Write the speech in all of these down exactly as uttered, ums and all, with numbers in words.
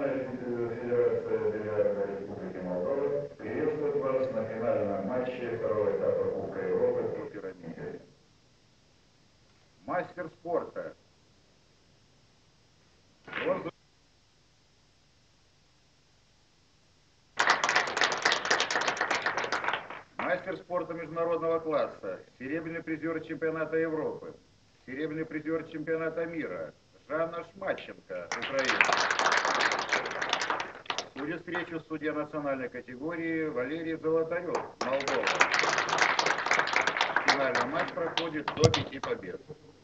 Национальная Федерация бильярда Республики Молдова приветствует вас на финальном матче второго этапа Кубка Европы по пирамиде. Мастер спорта. Розыгрыш. Мастер спорта международного класса. Серебряный призер чемпионата Европы. Серебряный призер чемпионата мира. Жанна Шмаченко, Украина. Судья встречу судья национальной категории Валерий Золотарев, Молдова. Финальный матч проходит до пяти побед.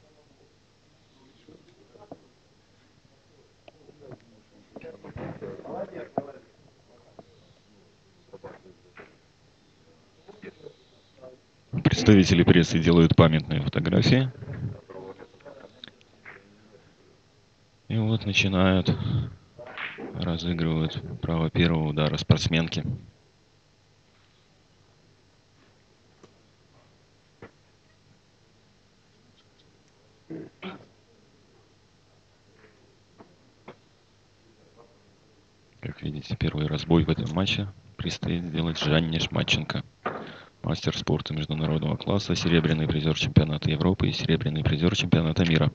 Представители прессы делают памятные фотографии. И вот начинают, разыгрывают право первого удара спортсменки. Как видите, первый разбой в этом матче предстоит сделать Жанне Шмаченко. Мастер спорта международного класса, серебряный призер чемпионата Европы и серебряный призер чемпионата мира.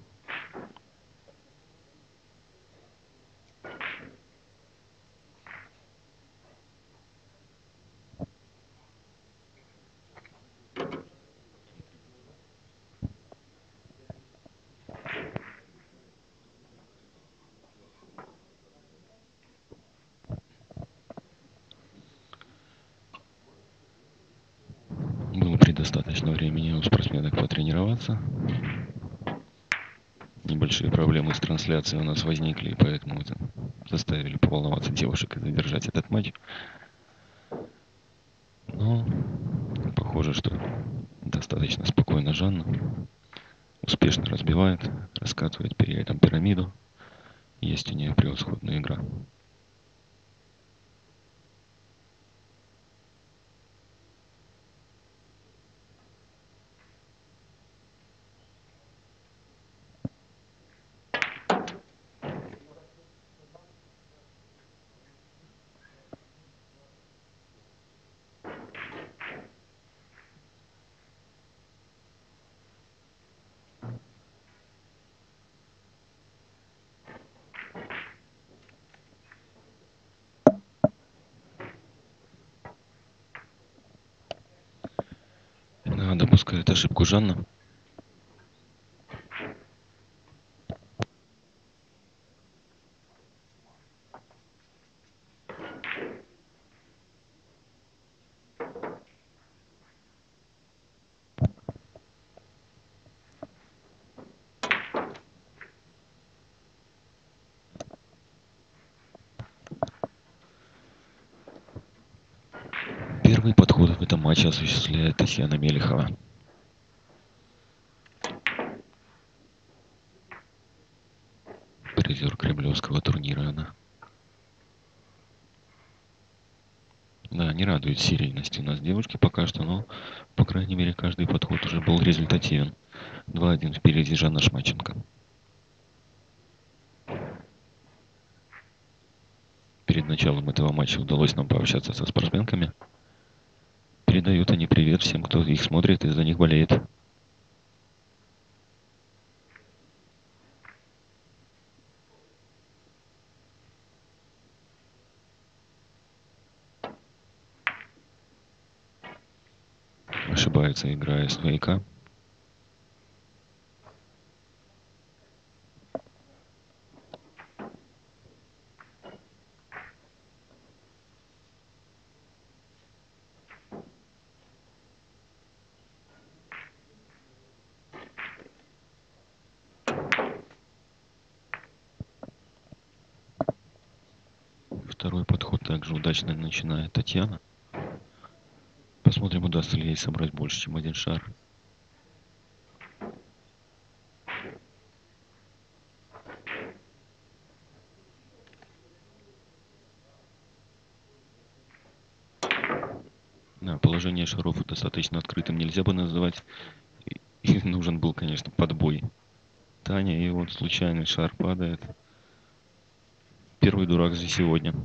Было предостаточно времени у спортсменок потренироваться. Небольшие проблемы с трансляцией у нас возникли, и поэтому это заставили поволноваться девушек и задержать этот матч. Но похоже, что достаточно спокойно Жанна успешно разбивает, раскатывает при этом пирамиду. Есть у нее превосходная игра. Да, допускает ошибку Жанна. Первый подход в этом матче осуществляет Татьяна Мелехова. Призер кремлевского турнира она. Да, не радует серийность у нас девушки пока что, но, по крайней мере, каждый подход уже был результативен. два один впереди Жанна Шмаченко. Перед началом этого матча удалось нам пообщаться со спортсменками. Передают они привет всем, кто их смотрит и за них болеет. Ошибается, играя свояка. Второй подход также удачно начинает Татьяна. Посмотрим, удастся ли ей собрать больше, чем один шар. Да, положение шаров достаточно открытым нельзя бы называть. И нужен был, конечно, подбой Таня. И вот случайный шар падает. Первый дурак за сегодня.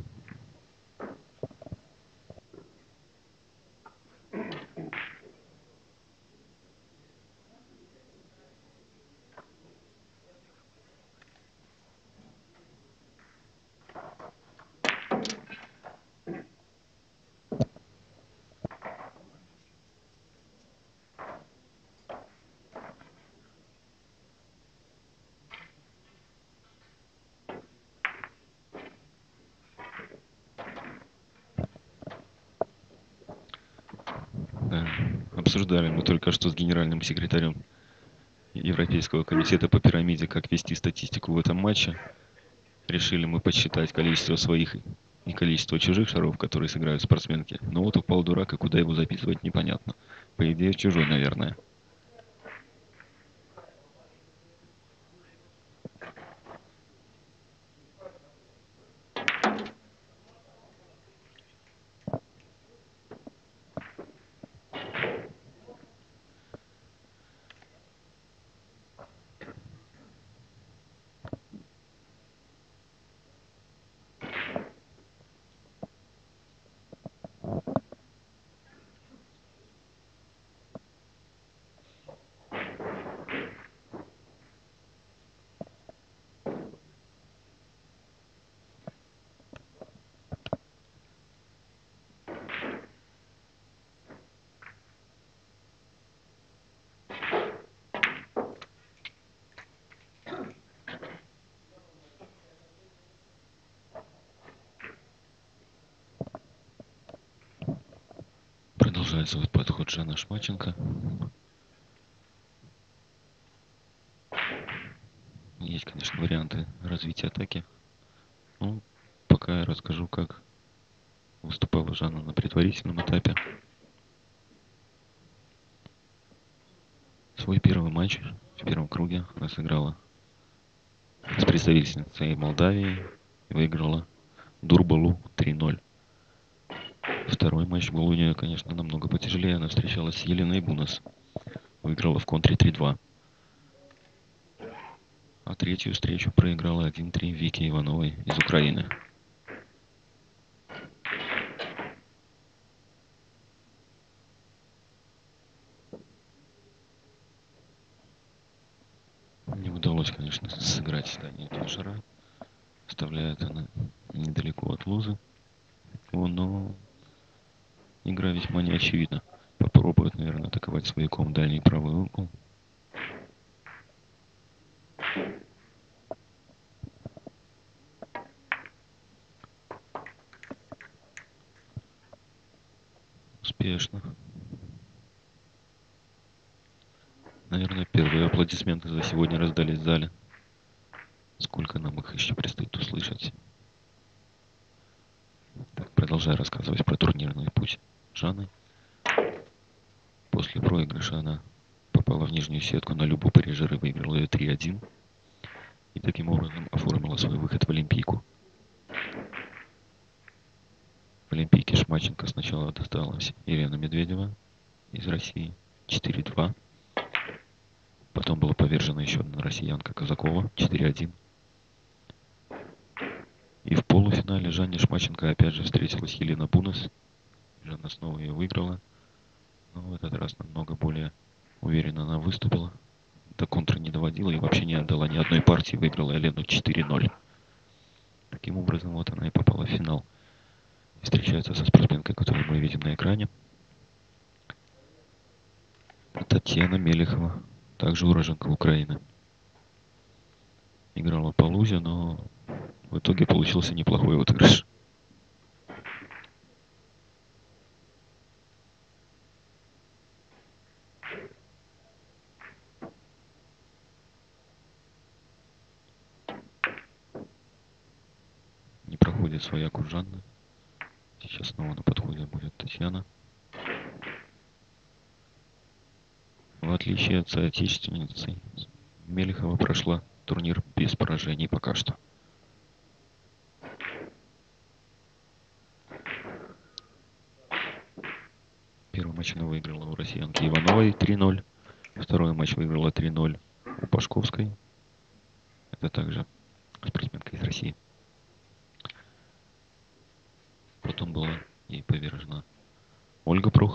Да. Обсуждали мы только что с генеральным секретарем Европейского комитета по пирамиде, как вести статистику в этом матче. Решили мы подсчитать количество своих и количество чужих шаров, которые сыграют спортсменки. Но вот упал дурак, и куда его записывать, непонятно. По идее, чужой, наверное. Продолжает свой подход Жанна Шмаченко. Есть, конечно, варианты развития атаки. Ну, пока я расскажу, как выступала Жанна на предварительном этапе. Свой первый матч в первом круге она сыграла с представительницей Молдавии и выиграла Дурбалу три ноль. Второй матч был у нее, конечно, намного потяжелее. Она встречалась с Еленой Бунас. Выиграла в контре три два. А третью встречу проиграла один три Вике Ивановой из Украины. Не удалось, конечно, сыграть здание этого шара. Вставляет она недалеко от лузы. Но игра весьма неочевидна. Попробует, наверное, атаковать свояком дальний правый угол. Успешно. Наверное, первые аплодисменты за сегодня раздались в зале. Сколько нам их еще предстоит услышать. Так, продолжаю рассказывать про турнирный путь Жанны. После проигрыша она попала в нижнюю сетку на Любу Парижер и выиграла ее три один. И таким образом оформила свой выход в Олимпийку. В Олимпийке Шмаченко сначала досталась Елена Медведева из России четыре два. Потом была повержена еще одна россиянка Казакова четыре один. И в полуфинале Жанне Шмаченко опять же встретилась Елена Бунас. Жанна снова ее выиграла. Но в этот раз намного более уверенно она выступила. До контра не доводила и вообще не отдала ни одной партии. Выиграла Елену четыре ноль. Таким образом, вот она и попала в финал. И встречается со спортсменкой, которую мы видим на экране. Татьяна Мелехова. Также уроженка Украины. Играла по лузе, но в итоге получился неплохой отыгрыш. Не проходит свояк у Жанны. Сейчас снова на подходе будет Татьяна. В отличие от соотечественницы, Мелехова прошла турнир без поражений пока что. Первый матч она выиграла у россиянки Ивановой три ноль. Второй матч выиграла три ноль у Пашковской. Это также спортсменка из России.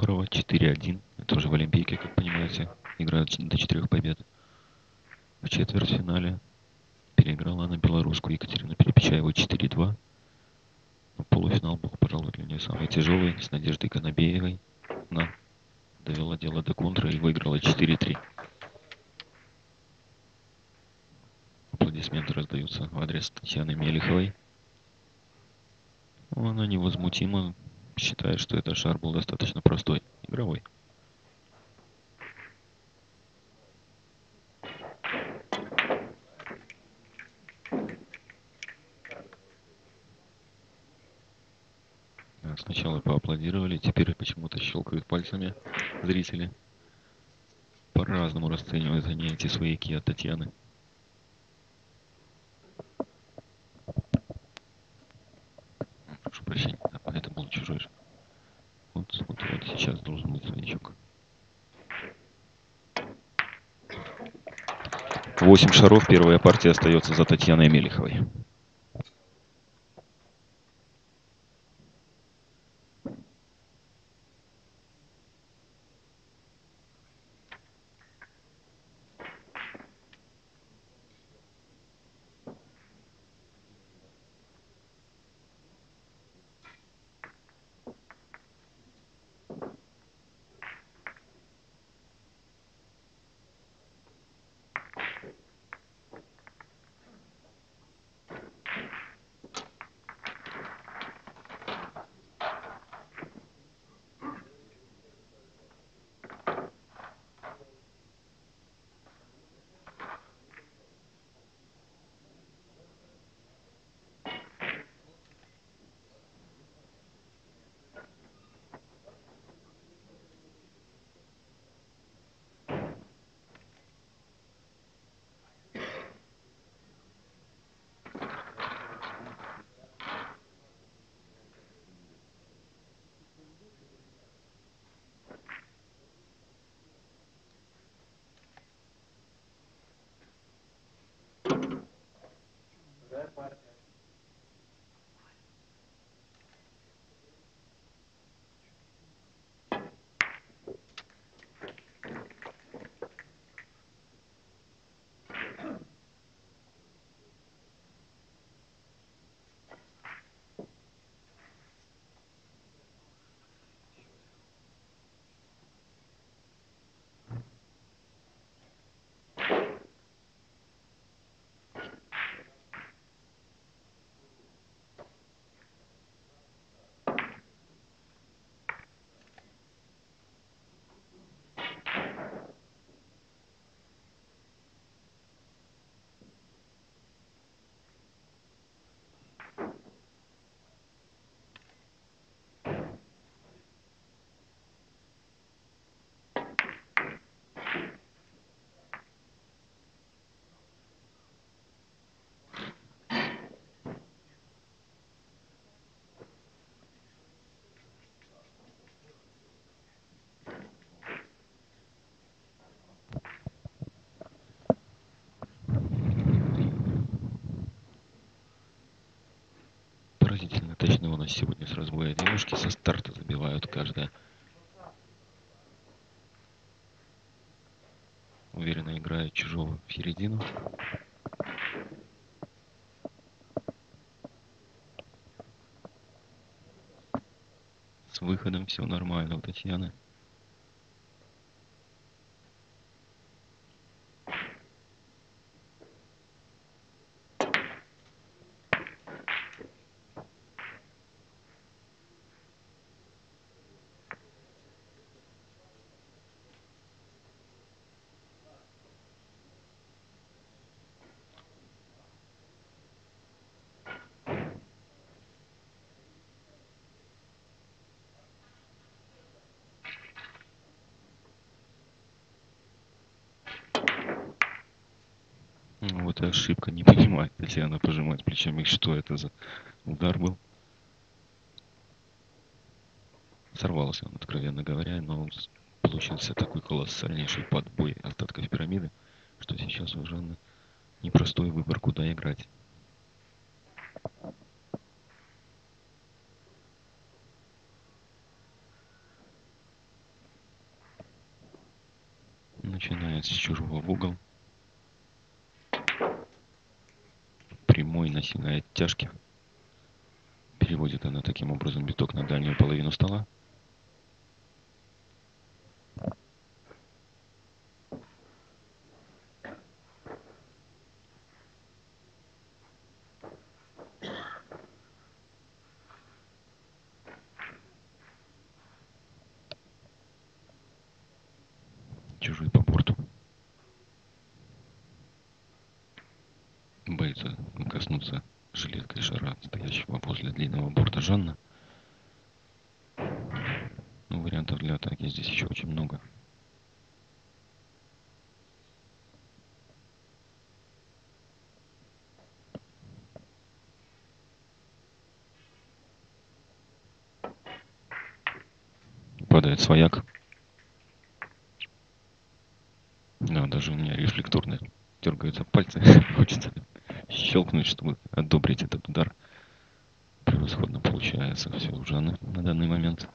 Прохорова четыре один. Это уже в Олимпийке, как понимаете, играют ч- до четырех побед. В четвертьфинале переиграла она белорусскую Екатерину Перепечаеву четыре два. Но полуфинал был, пожалуй, для нее самый тяжелый, с Надеждой Конобеевой. Она довела дело до контра и выиграла четыре три. Аплодисменты раздаются в адрес Татьяны Мелиховой. Ну, она невозмутимо считает, что этот шар был достаточно простой, игровой. А, Сначала поаплодировали, теперь почему-то щелкают пальцами зрители. По-разному расценивают они эти свояки от Татьяны. М, Прошу прощения, а, это был чужой же. Вот, вот, вот сейчас должен быть своячок. Восемь шаров, первая партия остается за Татьяной Мелиховой. Поразительно точно у нас сегодня с разбоя девушки со старта забивают каждая. Уверенно играет чужого в середину. С выходом все нормально у Татьяны. Ну, вот и ошибка. Не понимает Татьяна пожимать плечами, что это за удар был. Сорвался он, откровенно говоря, но с- получился такой колоссальнейший подбой остатков пирамиды, что сейчас у Жанны непростой выбор, куда играть. Начинает с чужого в угол. Прямой на сильной оттяжке. Переводит она таким образом биток на дальнюю половину стола. Чужой по борту. Боится коснуться жилеткой шара, стоящего возле длинного борта Жанна. Но вариантов для атаки здесь еще очень много. Падает свояк. Да, даже у меня рефлекторно дергаются пальцы. Хочется щелкнуть, чтобы одобрить этот удар. Превосходно получается все у Жанны на данный момент.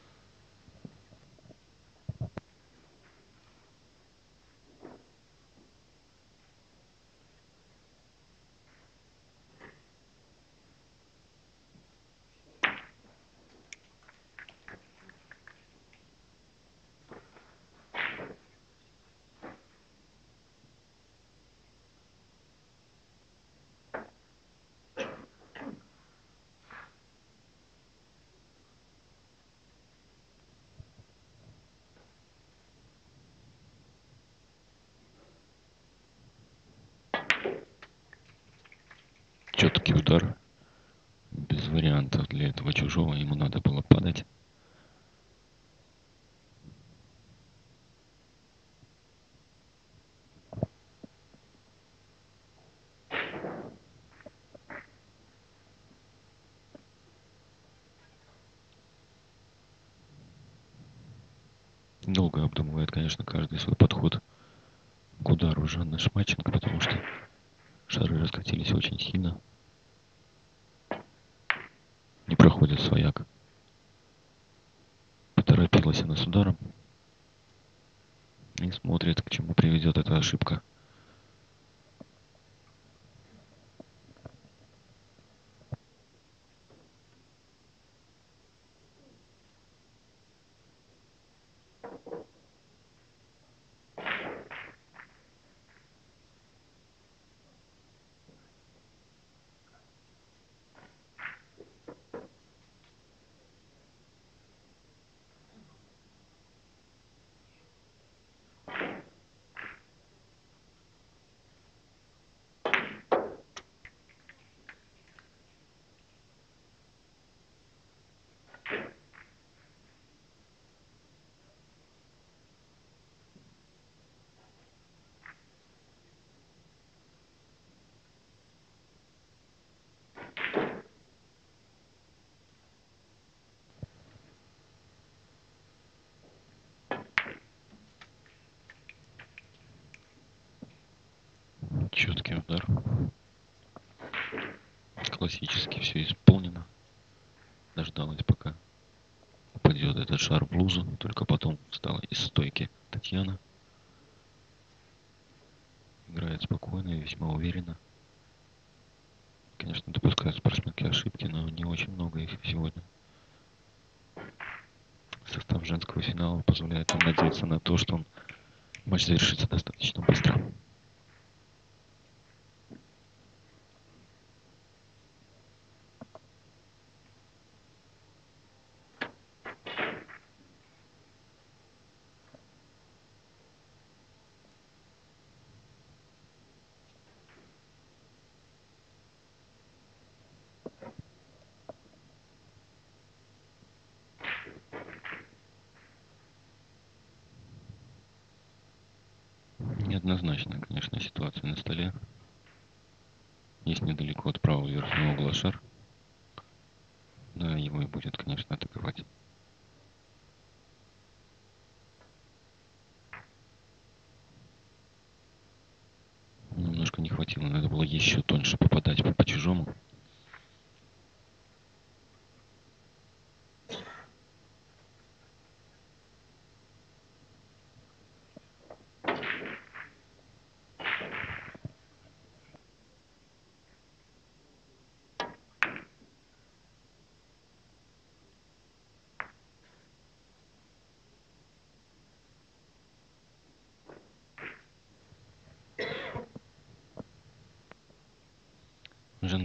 Четкий удар. Без вариантов для этого чужого. Ему надо было падать. Долго обдумывает, конечно, каждый свой подход к удару Жанны Шмаченко, потому что шары раскатились очень сильно. Не проходит свояк. Поторопилась она с ударом. И смотрит, к чему приведет эта ошибка. Четкий удар. Классически все исполнено. Дождалась, пока упадет этот шар в лузу. Только потом встала из стойки Татьяна. Играет спокойно и весьма уверенно. Конечно, допускают спортсменки ошибки, но не очень много их сегодня. Состав женского финала позволяет им надеяться на то, что он, матч завершится достаточно быстро. Неоднозначная, конечно, ситуация на столе. Есть недалеко от правого верхнего угла шар. Да, его и будет, конечно, атаковать. Немножко не хватило, надо было еще тоньше попадать по, по чужому.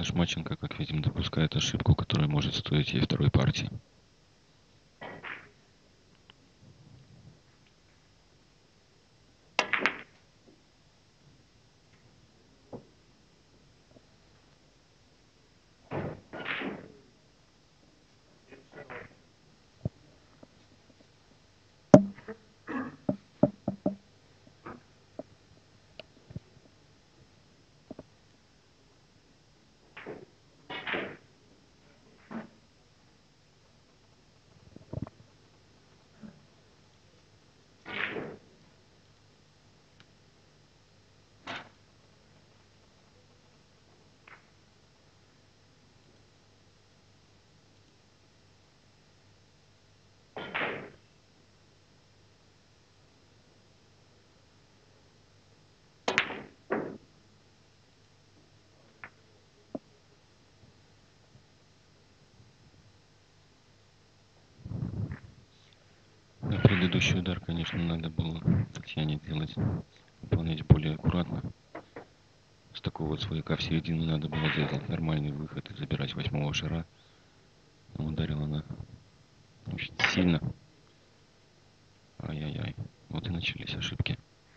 Жанна Шмаченко, как видим, допускает ошибку, которая может стоить ей второй партии. Да, предыдущий удар, конечно, надо было Татьяне делать, выполнять более аккуратно. С такого вот свояка в середину надо было сделать нормальный выход и забирать восьмого шара. Но ударила она очень сильно. Ай-яй-яй. Вот и начались ошибки.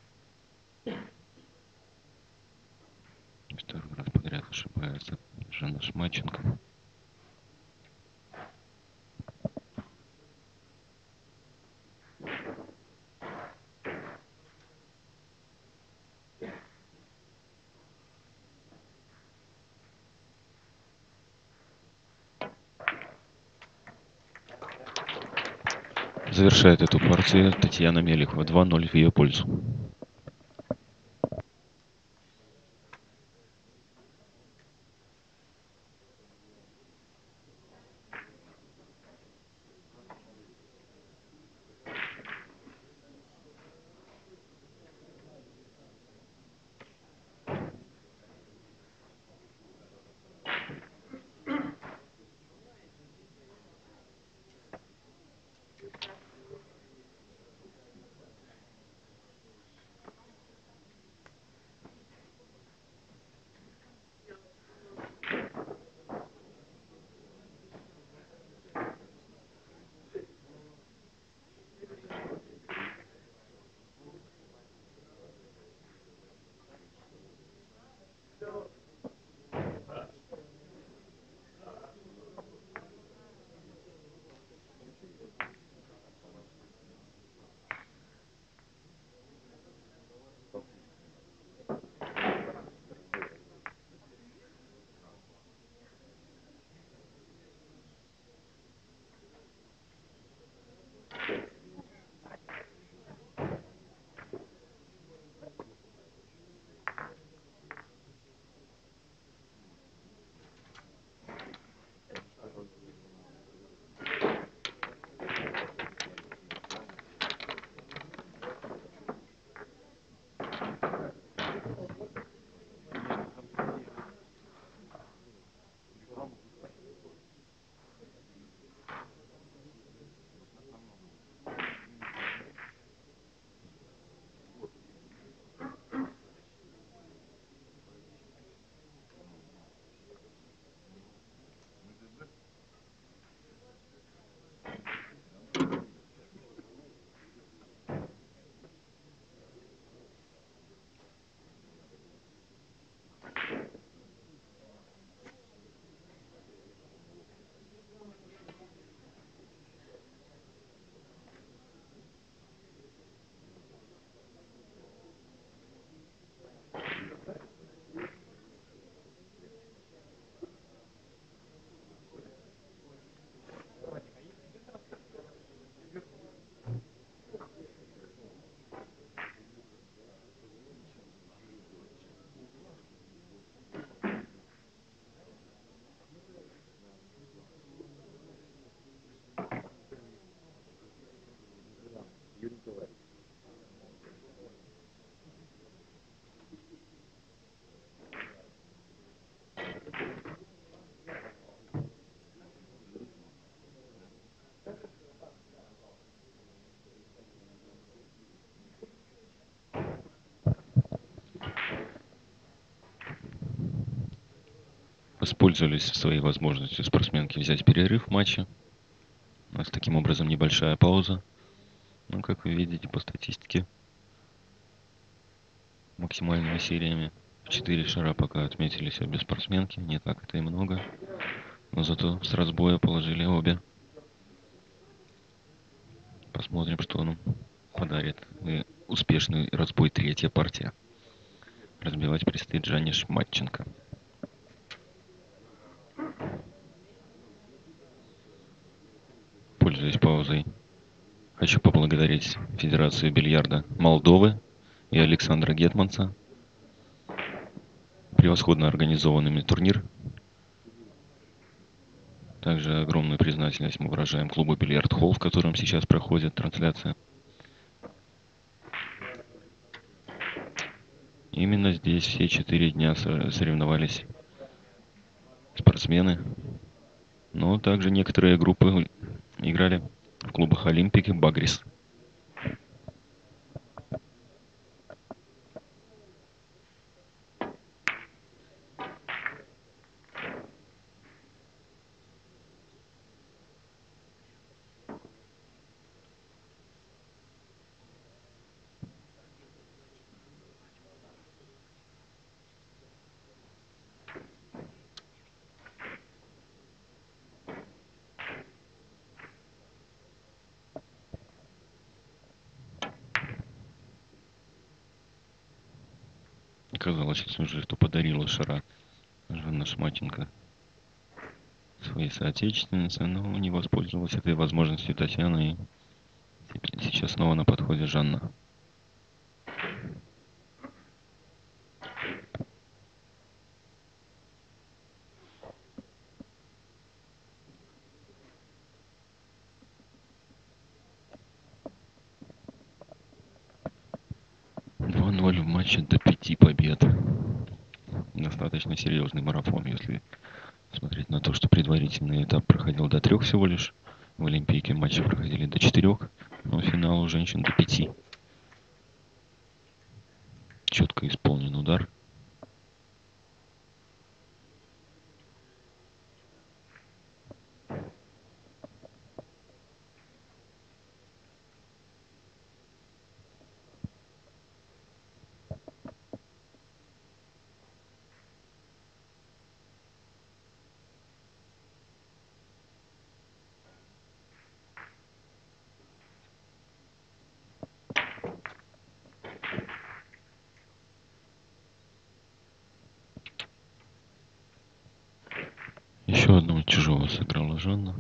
Второй раз подряд ошибается Жанна Шмаченко. Завершает эту партию Татьяна Мелехова. два ноль в ее пользу. воспользовались своей возможностью спортсменки взять перерыв в матче. У нас таким образом небольшая пауза. Ну, как вы видите по статистике, максимальными сериями в четыре шара пока отметились обе спортсменки. Не так это и много. Но зато с разбоя положили обе. Посмотрим, что нам подарит. И успешный разбой третья партия. Разбивать предстоит Жанне Шматченко. Пользуясь паузой, хочу поблагодарить Федерацию бильярда Молдовы и Александра Гетманца. Превосходно организованный турнир. Также огромную признательность мы выражаем клубу «Бильярд Холл», в котором сейчас проходит трансляция. Именно здесь все четыре дня соревновались спортсмены. Но также некоторые группы играли в клубах «Олимпик» и «Багрис». Оказалось уже, что подарила шара Жанна Шматченко своей соотечественнице, но не воспользовалась этой возможностью Татьяна, и сейчас снова на подходе Жанна. два ноль в матче до пяти побед. Достаточно серьезный марафон, если смотреть на то, что предварительный этап проходил до трех всего лишь. В Олимпийке матчи проходили до четырех, но финал у женщин до пяти. Четко исполнен удар. Еще одного чужого сыграла Жанна.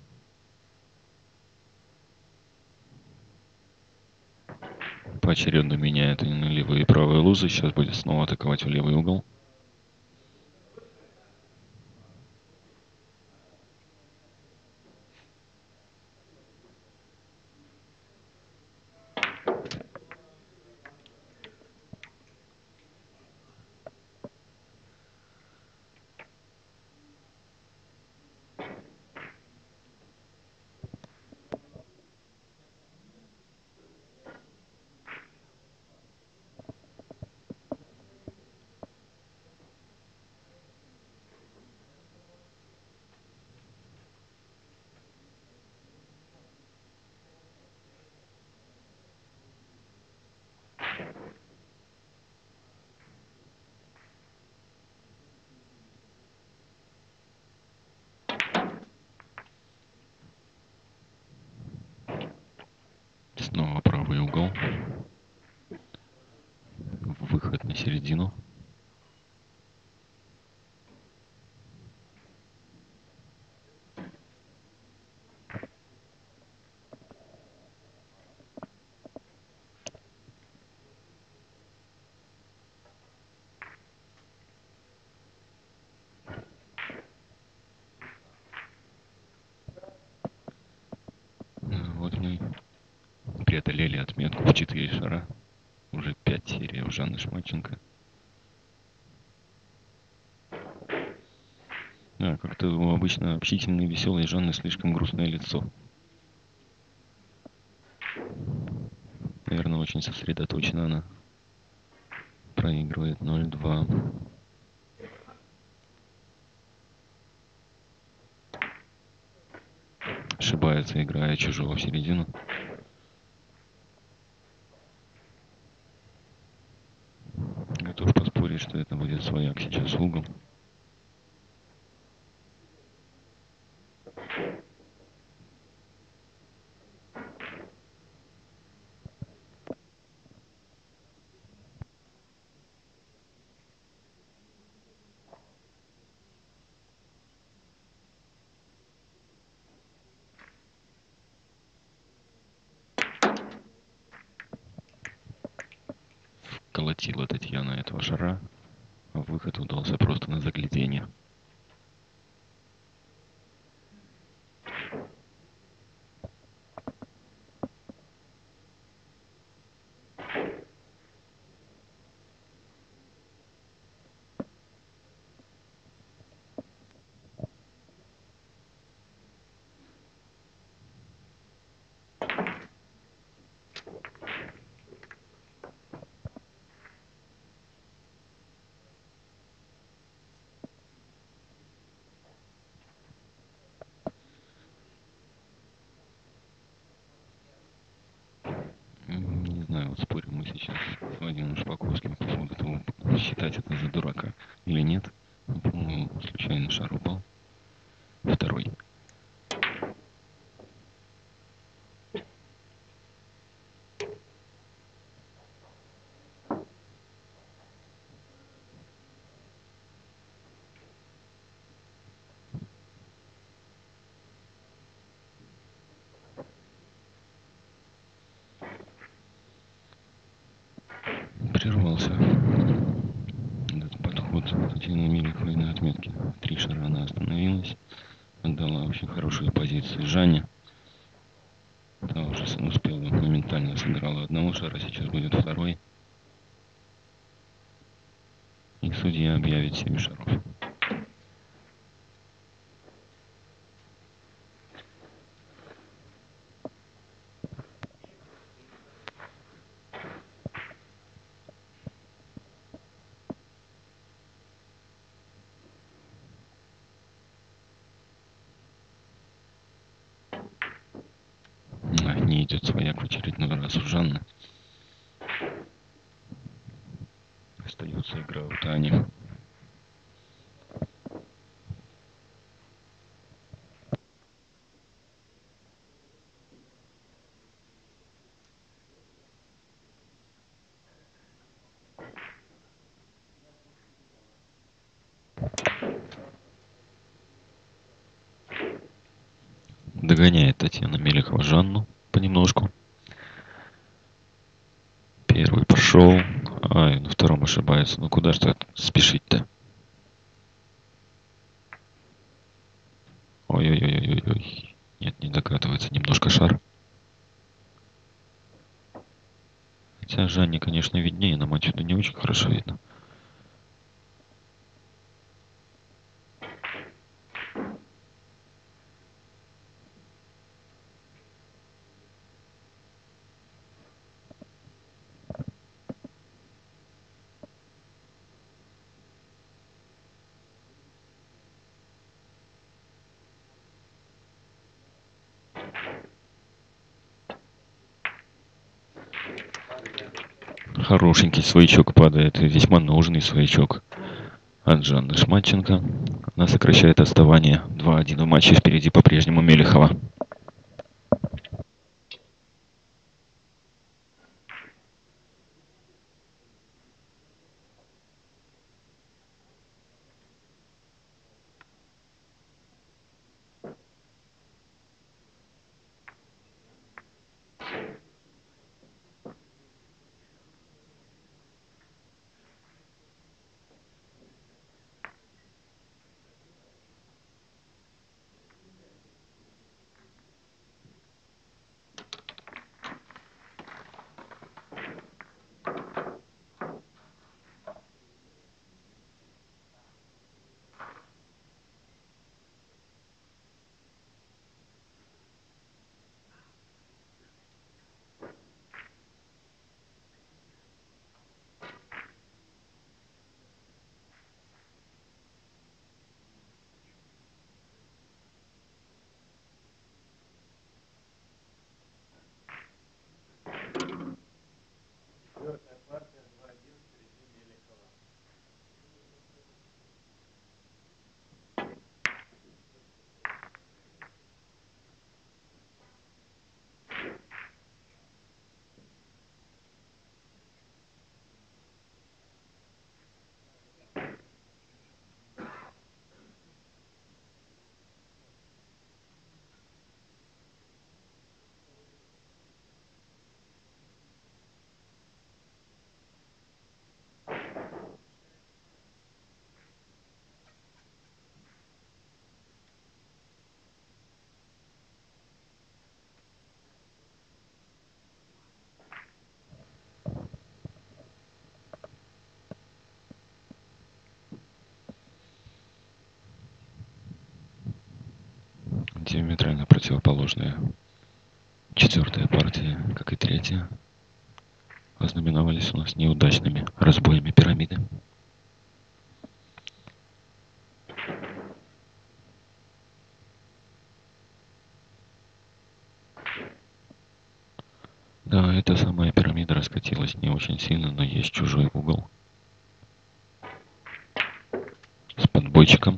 Поочередно меняет на левые и правые лузы. Сейчас будет снова атаковать в левый угол. Снова правый угол. Выход на середину. Вот мы преодолели отметку в четыре шара. Уже пять серий у Жанны Шматченко. Да, как-то обычно общительный, веселый Жанны слишком грустное лицо. Наверное, очень сосредоточена она. Проигрывает ноль два. Ошибается, играя чужого в середину. Готов поспорить, что это будет свояк сейчас в угол. Колотила Татьяна этого шара, а выход удался просто на загляденье. Не знаю, вот спорим мы сейчас с Владимиром Шпаковским по поводу того, считать это за дурака или нет. Ну, по-моему, случайно шар упал. Второй. Прервался этот подход Татьяны Мелиховой на отметке. Три шара она остановилась. Отдала очень хорошую позицию Жанне. Та уже успела, моментально сыграла одного шара, сейчас будет второй. И судья объявит семь шаров. А, не идет свояк в очередной раз у Жанны. Остается игра у Тани. Догоняет Татьяна Мелихова Жанну понемножку. Первый пошел. Ай, на втором ошибается. Ну куда ж так спешить-то? Ой-ой-ой-ой-ой. Нет, не докатывается немножко шар. Хотя Жанне, конечно, виднее, нам отсюда не очень хорошо видно. Хорошенький своячок падает, весьма нужный своячок от Жанны Шматченко. Она сокращает отставание. два один в матче, впереди по-прежнему Мелихова. Диаметрально противоположные. Четвертая партия, как и третья, ознаменовались у нас неудачными разбоями пирамиды. Да, эта самая пирамида раскатилась не очень сильно, но есть чужой угол. С подбойчиком.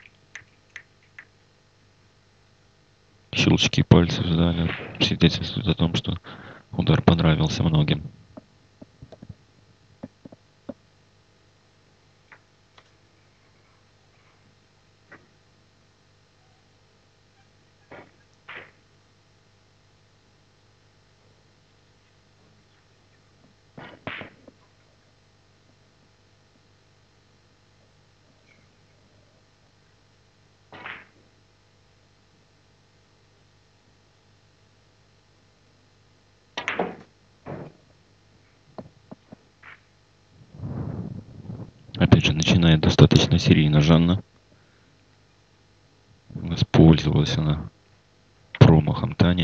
Щелчки пальцев в зале свидетельствуют о том, что удар понравился многим. Опять же, начинает достаточно серийно Жанна. Воспользовалась она промахом Тани.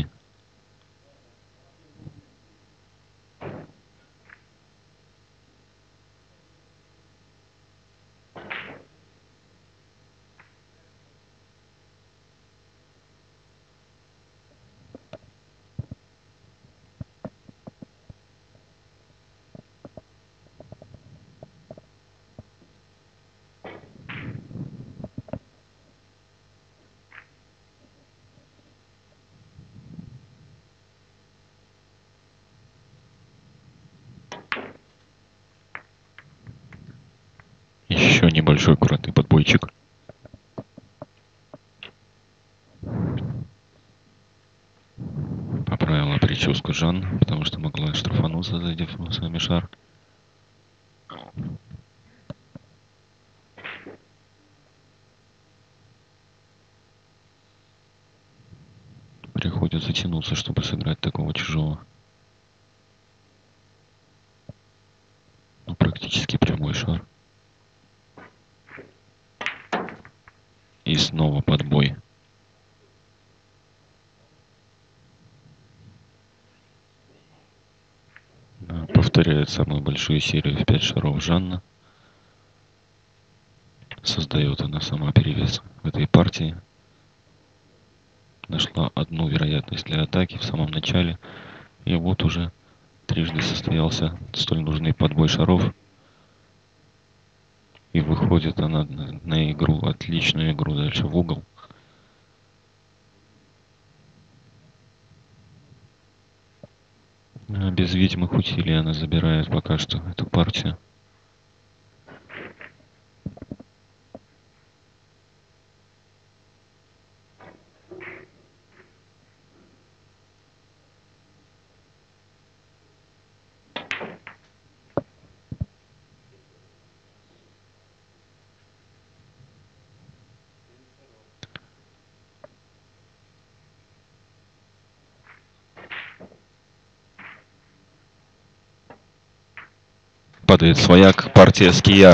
Еще небольшой аккуратный подбойчик. Поправила прическу Жан, потому что могла штрафануться, задев с вами шар. Приходится тянуться, чтобы сыграть такого чужого. Ну, практически прямой шар. И снова подбой. Да, повторяет самую большую серию в пять шаров Жанна. Создает она сама перевес в этой партии. Нашла одну вероятность для атаки в самом начале. И вот уже трижды состоялся столь нужный подбой шаров. И выходит она на, на игру, отличную игру дальше в угол. А без видимых усилий она забирает пока что эту партию. Падает свояк, партия ския.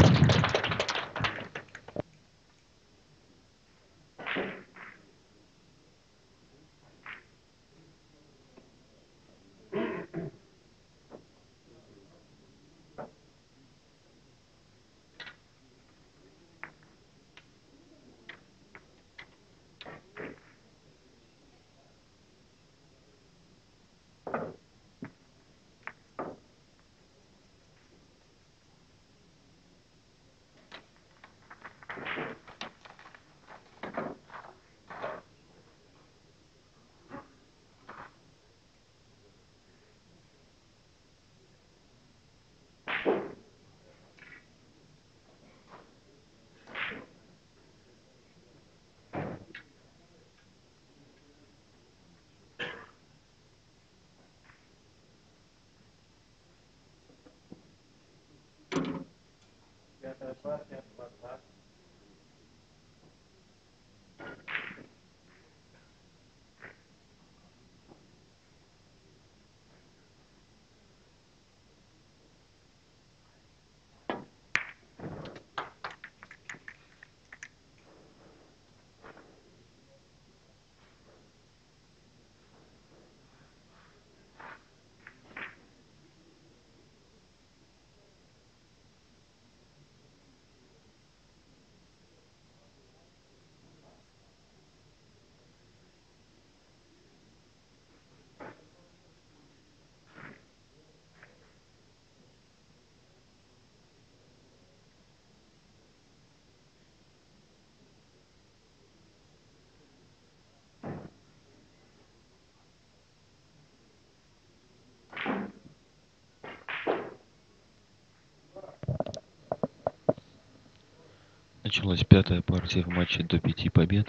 Началась пятая партия в матче до пяти побед.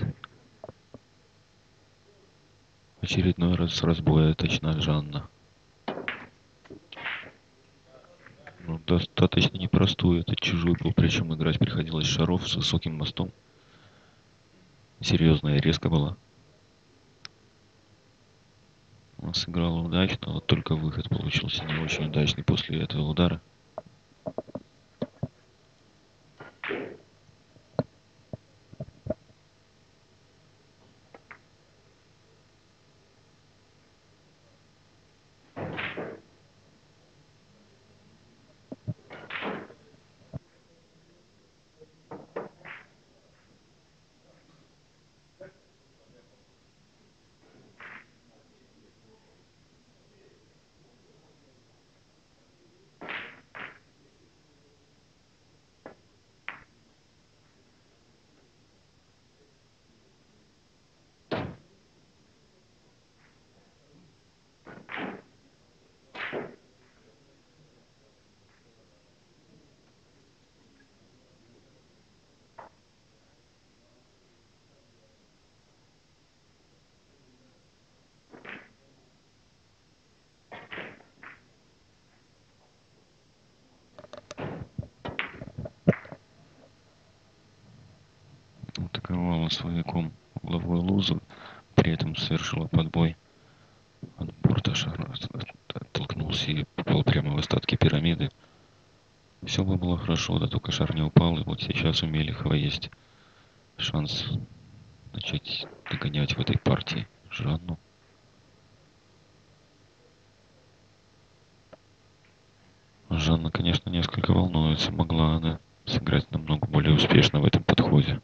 Очередной раз с разбоя точна Жанна. Ну, достаточно непростую этот чужой был, причем играть приходилось шаров с высоким мостом. Серьезная резко была. Он сыграл удачно, вот только выход получился не очень удачный после этого удара. Атаковала свояком угловой лузу, при этом совершила подбой от борта шара, оттолкнулся и попал прямо в остатки пирамиды. Все бы было хорошо, да только шар не упал, и вот сейчас у Мелехова есть шанс начать догонять в этой партии Жанну. Жанна, конечно, несколько волнуется, могла она сыграть намного более успешно в этом подходе.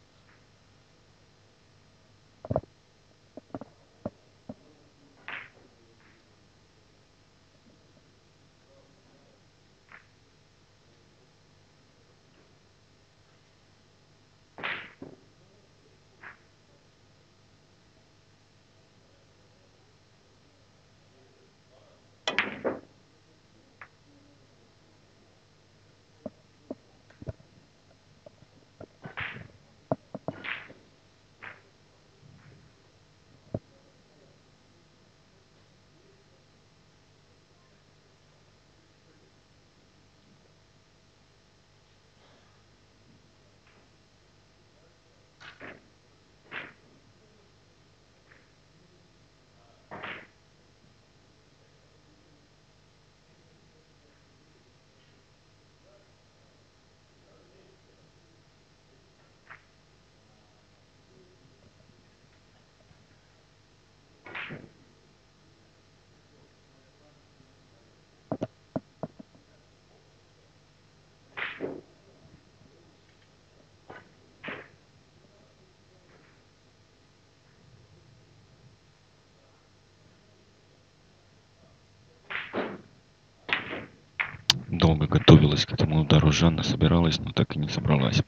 Долго готовилась к этому удару Жанна, собиралась, но так и не собралась.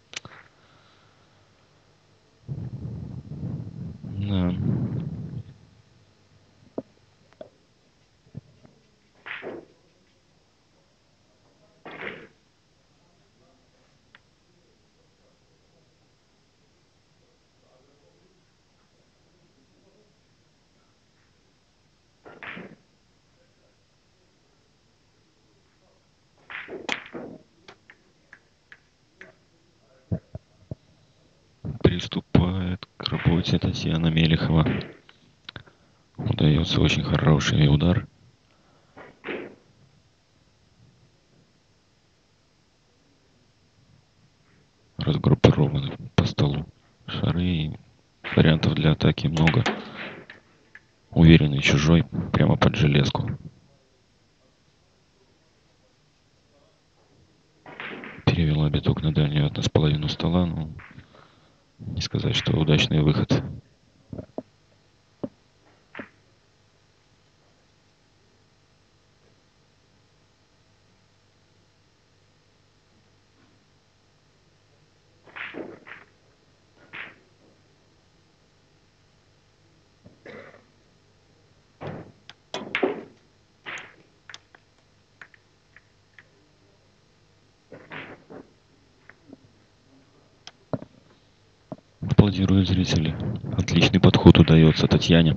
Да. Приступает к работе Татьяна Мелехова. Удается очень хороший удар. Разгруппированы по столу шары, и вариантов для атаки много. Уверенный чужой прямо под железку. Перевела биток на дальнюю от нас половину стола, но не сказать, что удачный выход. аплодируют зрители. Отличный подход удается Татьяне.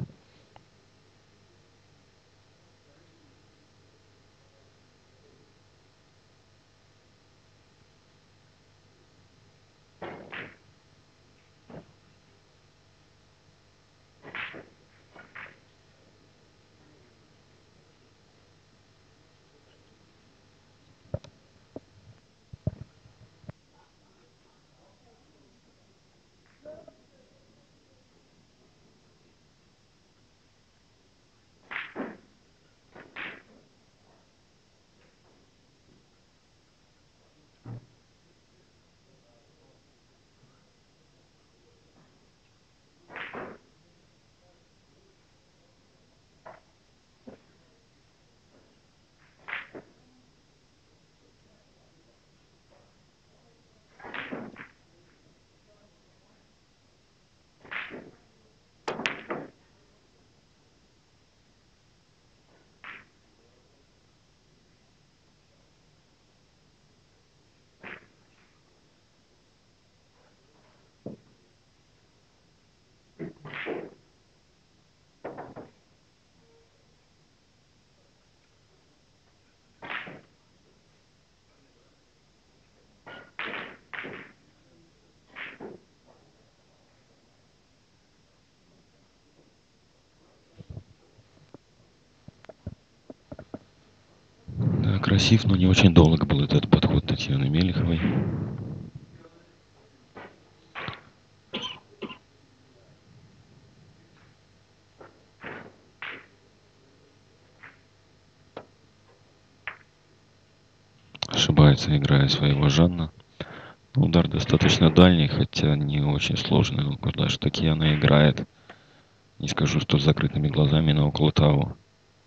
Да, красив, но не очень долг был этот подход Татьяны Мелиховой. Ошибается, играя своего Жанна. Удар достаточно дальний, хотя не очень сложный. Ну, куда же Татьяна играет. Не скажу, что с закрытыми глазами, но около того.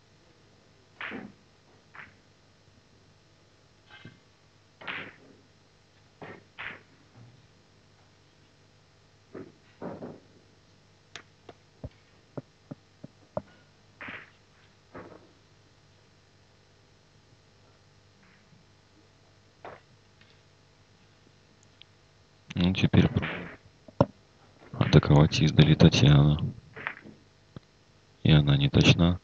Ну, теперь пробуем атаковать издали Татьяна. И она не точна.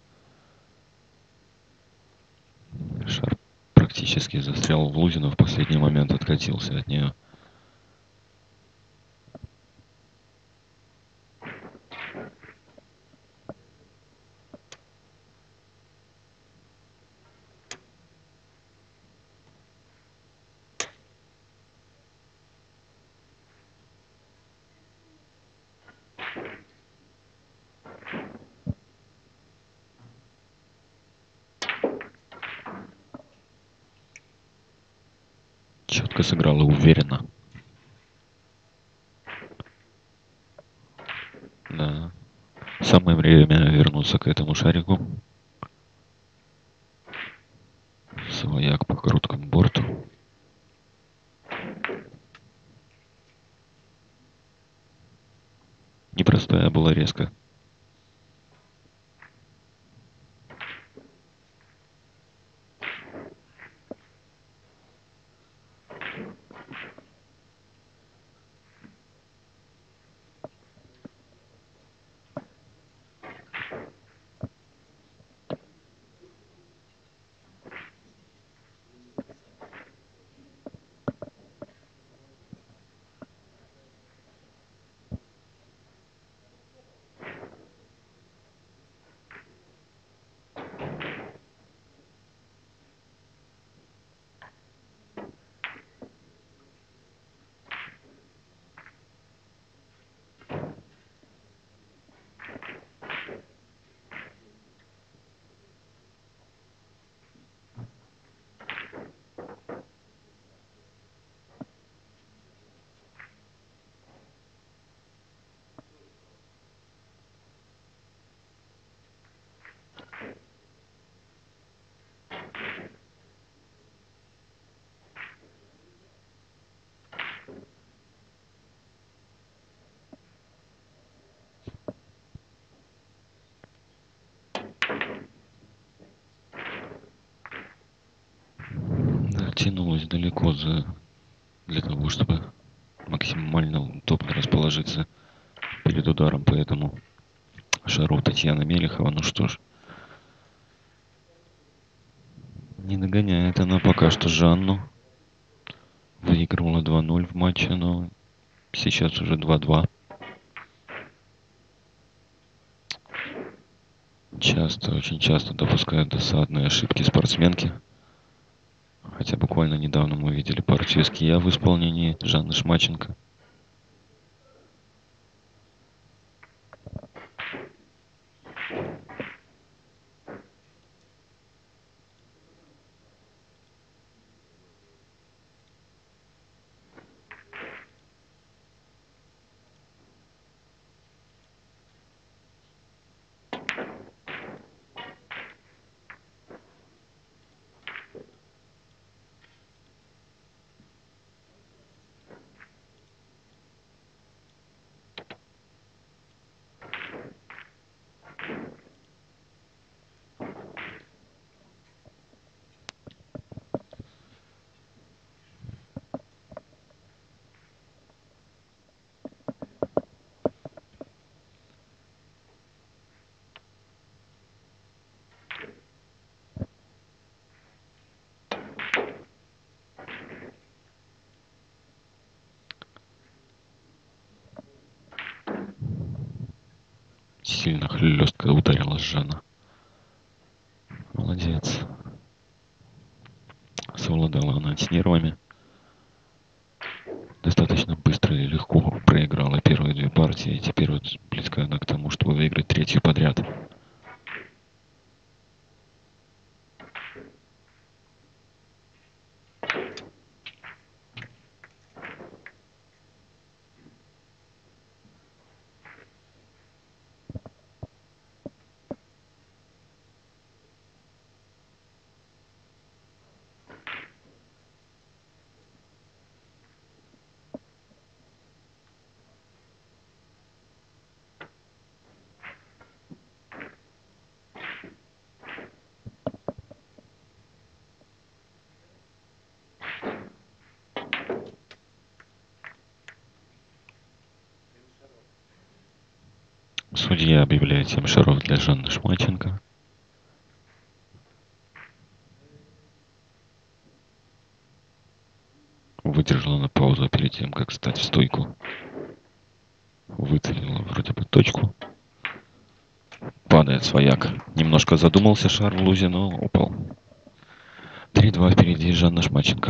Шар практически застрял в лузе, но в последний момент откатился от нее. Четко сыграла, уверенно. Да. Самое время вернуться к этому шарику. Свояк по короткому борту. Непростая была резко. Да, тянулась далеко за... для того, чтобы максимально удобно расположиться перед ударом, поэтому шару Татьяна Мелехова. Ну что ж, не догоняет она пока что Жанну. Выигрывала два ноль в матче, но сейчас уже два-два. Часто, очень часто допускают досадные ошибки спортсменки. Хотя буквально недавно мы видели партию ския в исполнении Жанны Шмаченко. Сильно хлестко ударила Жанна. Молодец. Совладала она с нервами. Достаточно быстро и легко проиграла первые две партии. И теперь вот близка она к тому, чтобы выиграть третью подряд. Судья объявляет семь шаров для Жанны Шмаченко. Выдержала на паузу перед тем, как встать в стойку. Выцелила вроде бы точку. Падает свояк. Немножко задумался шар в лузе, но упал. три-два впереди Жанна Шмаченко.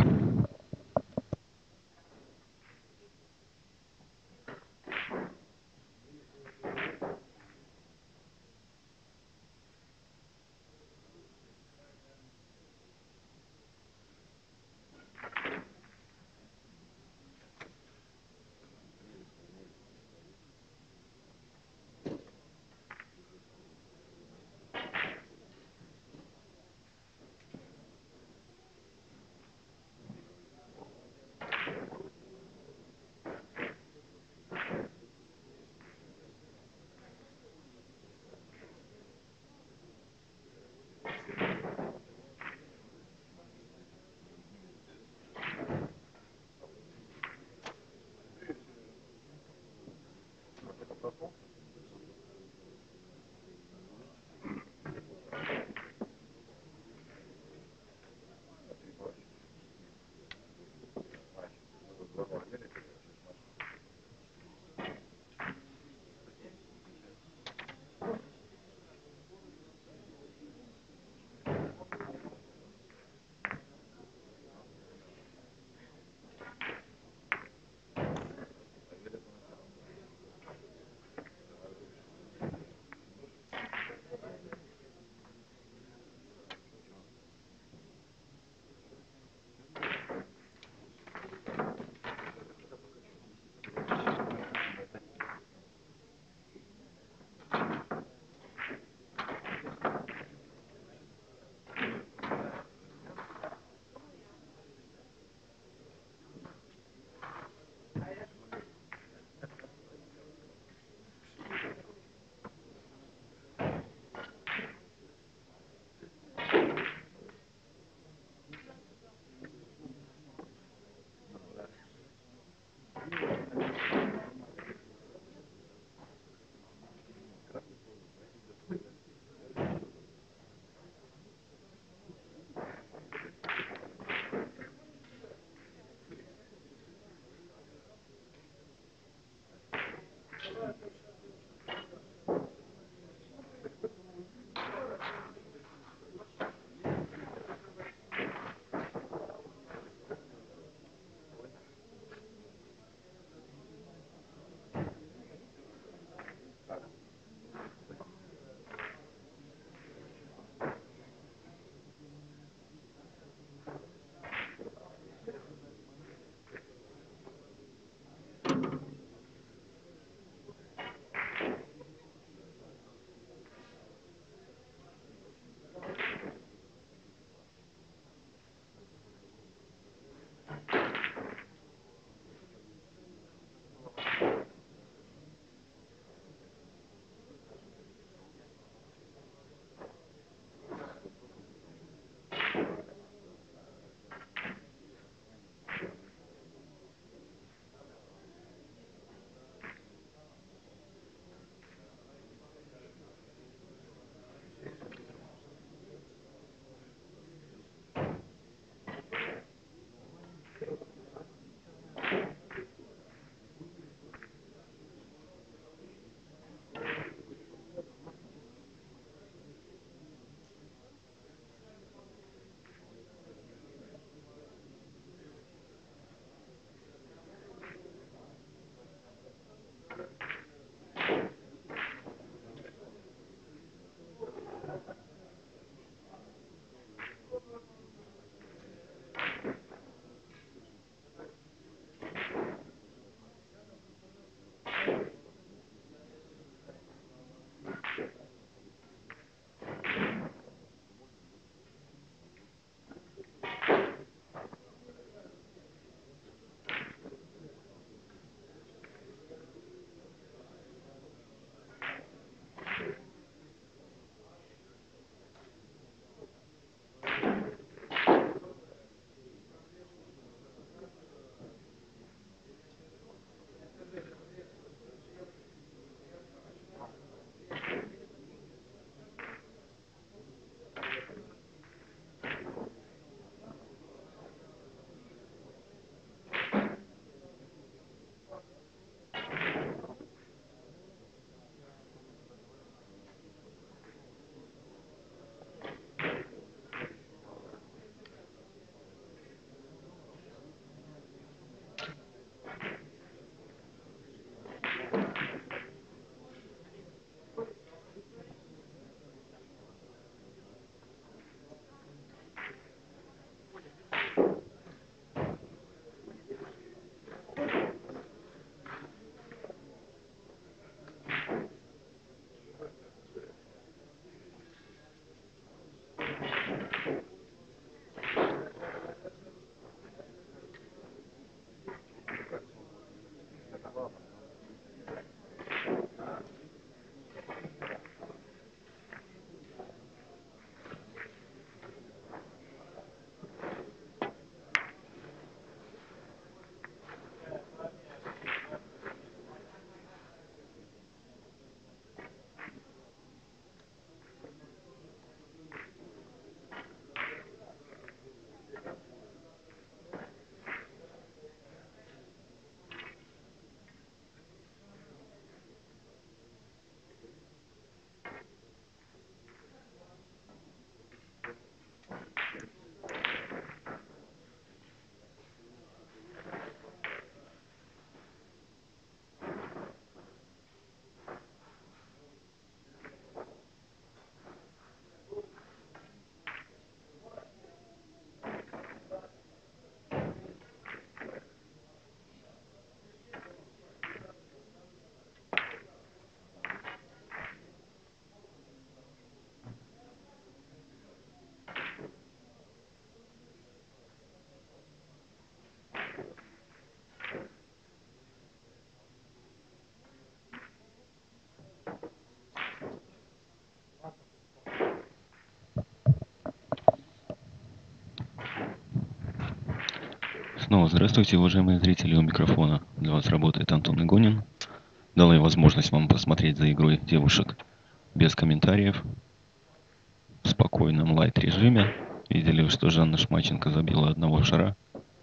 Снова здравствуйте, уважаемые зрители, у микрофона для вас работает Антон Игонин. Дала я возможность вам посмотреть за игрой девушек без комментариев, в спокойном лайт-режиме. Видели, что Жанна Шмаченко забила одного шара.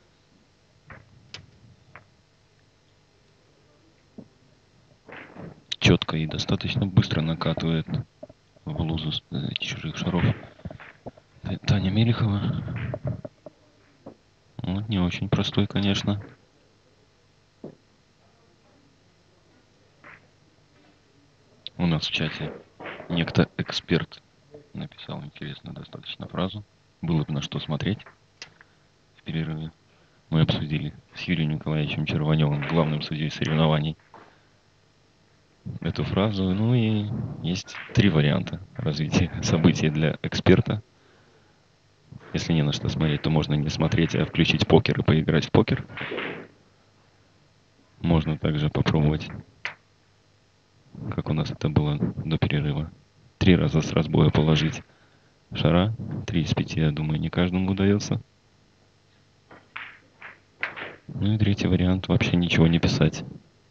Четко и достаточно быстро накатывает в лузу чужих шаров Таня Мелехова. Ну, не очень простой, конечно. У нас в чате некто эксперт написал интересную достаточно фразу. Было бы на что смотреть в перерыве. Мы обсудили с Юрием Николаевичем Черваневым, главным судьей соревнований, эту фразу. Ну и есть три варианта развития событий для эксперта. Если не на что смотреть, то можно не смотреть, а включить покер и поиграть в покер. Можно также попробовать, как у нас это было до перерыва, три раза с разбоя положить шара. Три из пяти, я думаю, не каждому удается. Ну и третий вариант — вообще ничего не писать.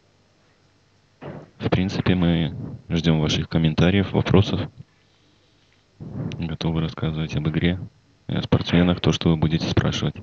В принципе, мы ждем ваших комментариев, вопросов. Готовы рассказывать об игре и о спортсменах, то, что вы будете спрашивать.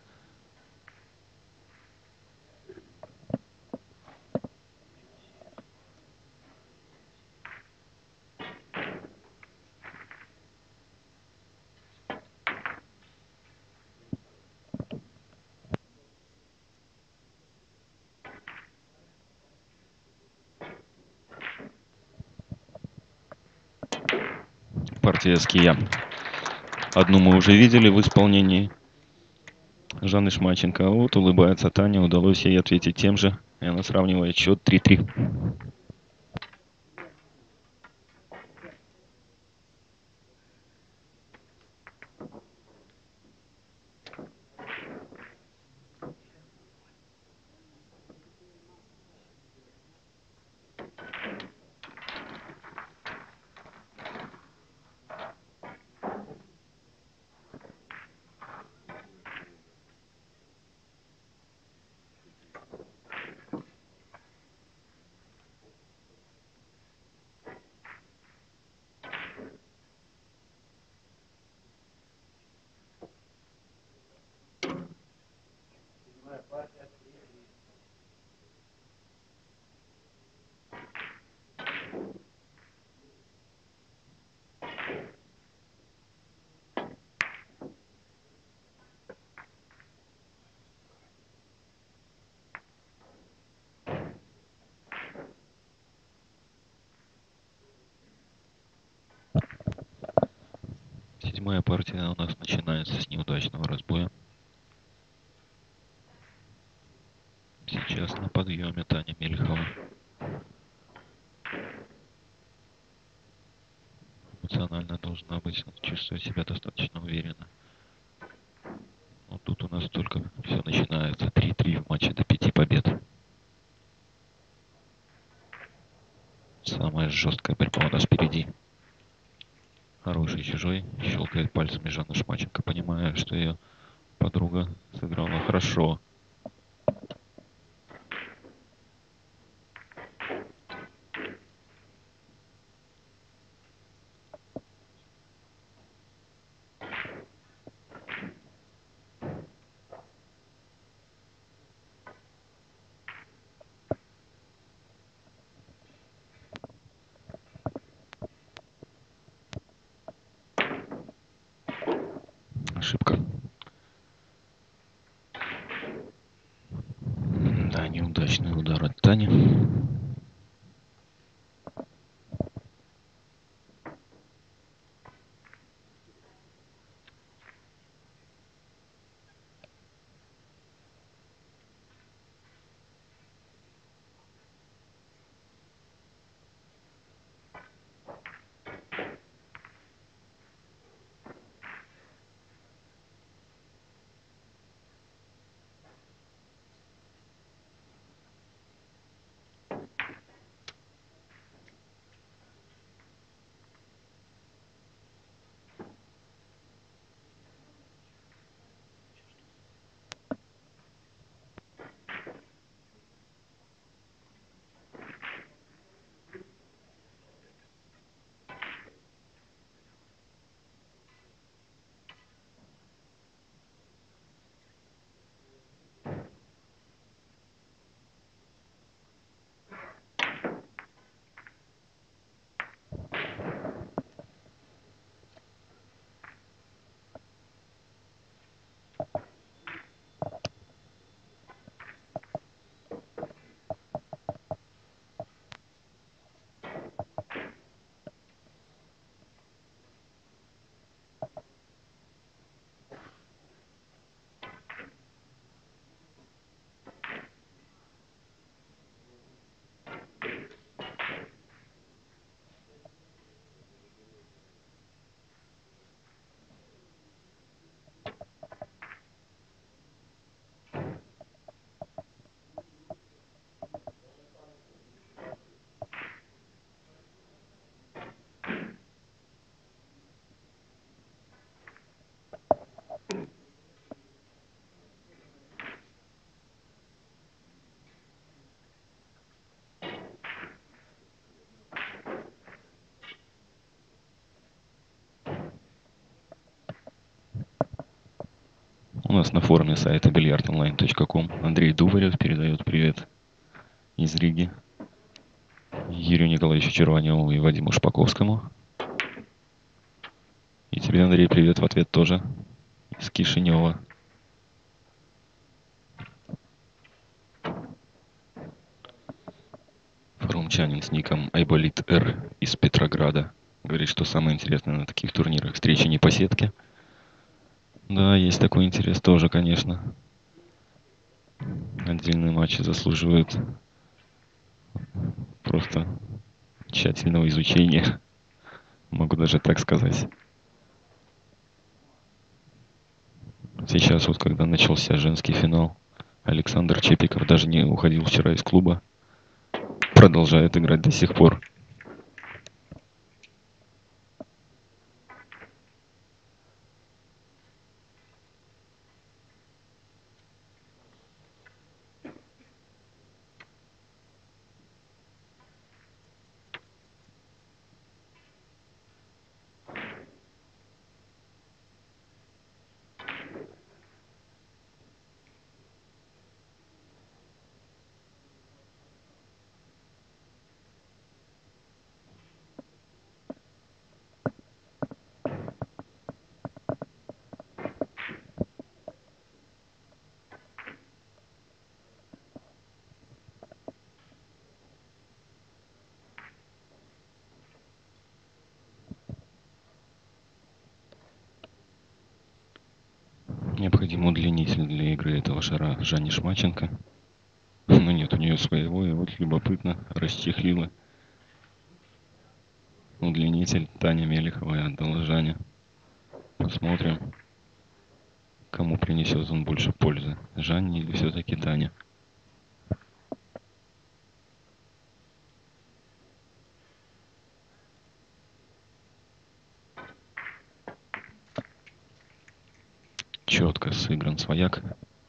Партия ския. Одну мы уже видели в исполнении Жанны Шмаченко. А вот улыбается Таня, удалось ей ответить тем же. И она сравнивает счет три-три. Седьмая партия у нас начинается с неудачного разбоя. Сейчас на подъеме Таня Мелехова. Эмоционально должна быть, чувствовать себя достаточно уверенно. Но тут у нас только все начинается. три-три в матче до пяти побед. Самая жесткая борьба у нас впереди. Хороший чужой. Щелкает пальцами Жанна Шмаченко, понимая, что ее подруга сыграла хорошо. Ошибка. нас на форуме сайта бильярд онлайн точка ком. Андрей Дубарев передает привет из Риги Юрию Николаевичу Черваневу и Вадиму Шпаковскому. И тебе, Андрей, привет в ответ тоже из Кишинева. Форумчанин с ником Айболит Р из Петрограда говорит, что самое интересное на таких турнирах встречи не по сетке. Да, есть такой интерес тоже, конечно. Отдельные матчи заслуживают просто тщательного изучения. Могу даже так сказать. Сейчас вот, когда начался женский финал, Александр Чепиков даже не уходил вчера из клуба. Продолжает играть до сих пор. Необходим удлинитель для игры этого шара Жанне Шмаченко. Но нет у нее своего, и вот любопытно, расчехлила удлинитель Таня Мелехова и отдала Жанне. Посмотрим, кому принесет он больше пользы, Жанне или все-таки Таня. Четко сыгран свояк.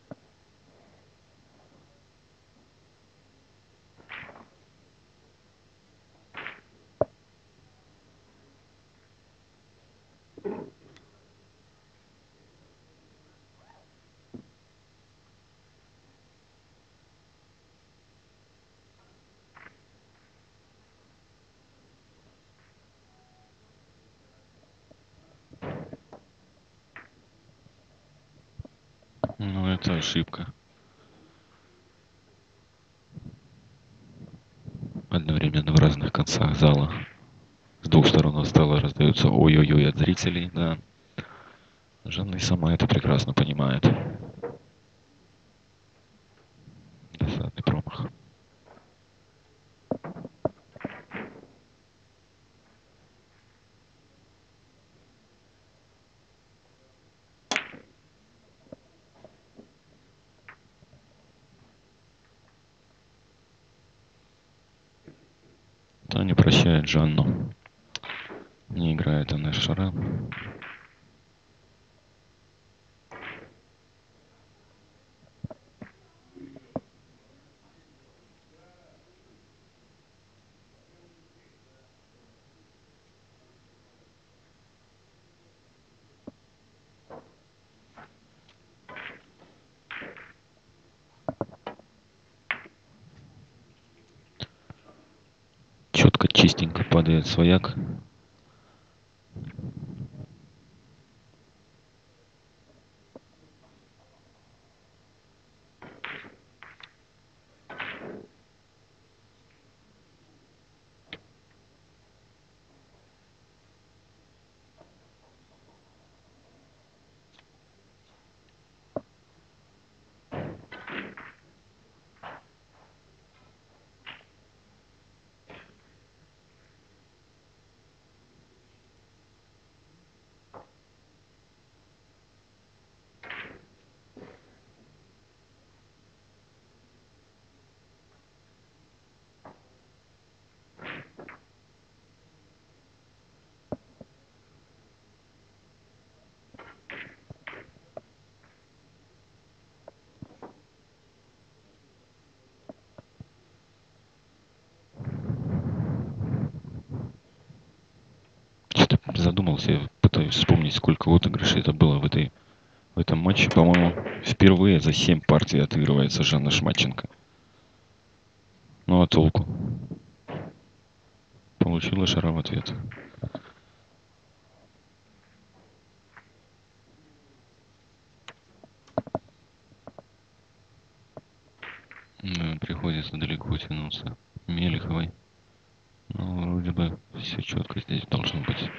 Ну, это ошибка. Одновременно в разных концах зала. С двух сторон от стола раздаются ой-ой-ой от зрителей, да. Жанна и сама это прекрасно понимает. Досадный промах. Таня прощает Жанну. Не играет она шара. Четко, чистенько падает свояк. Что-то задумался, пытаюсь вспомнить, сколько отыгрышей это было в этой В этом матче, по-моему, впервые за семь партий отыгрывается Жанна Шмаченко. Ну а толку? Получила шара в ответ. Да, приходится далеко тянуться Мелиховой. Ну, вроде бы все четко здесь должно быть.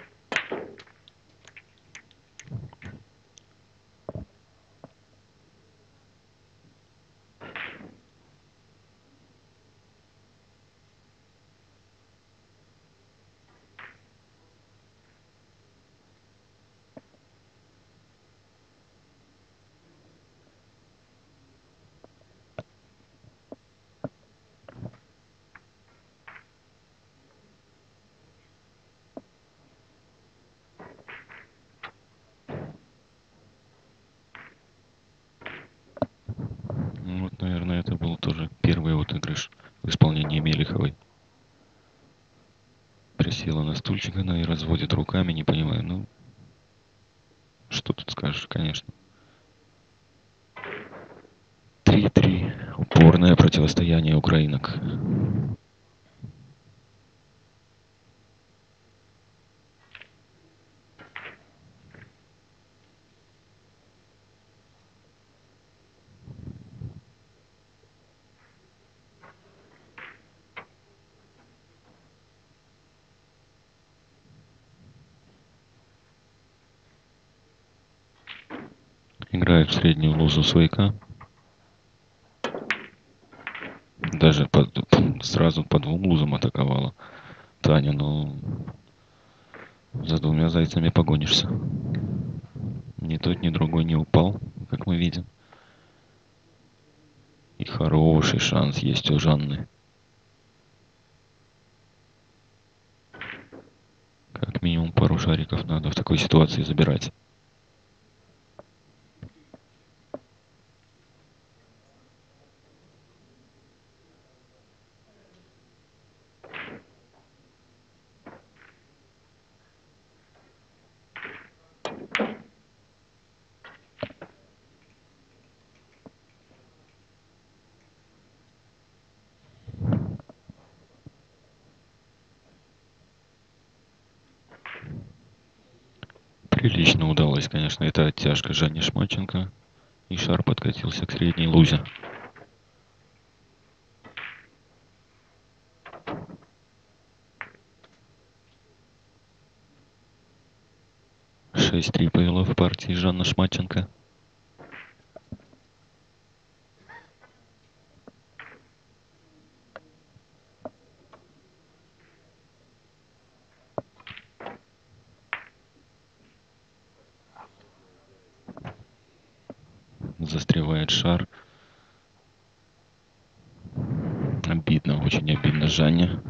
Ну, вот, наверное, это был тоже первый отыгрыш в исполнении Мелиховой. Присела на стульчик она и разводит руками, не понимаю, ну, что тут скажешь, конечно. три-три. Упорное противостояние украинок. Играет в среднюю лузу Суйка. Даже под, сразу по двум лузам атаковала Таня, но за двумя зайцами погонишься. Ни тот, ни другой не упал, как мы видим. И хороший шанс есть у Жанны. Как минимум пару шариков надо в такой ситуации забирать. Прилично удалось, конечно, эта оттяжка Жанне Шмаченко. И шар подкатился к средней лузе. шесть-три повела в партии Жанна Шмаченко. Застревает шар. Обидно, очень обидно Жанне.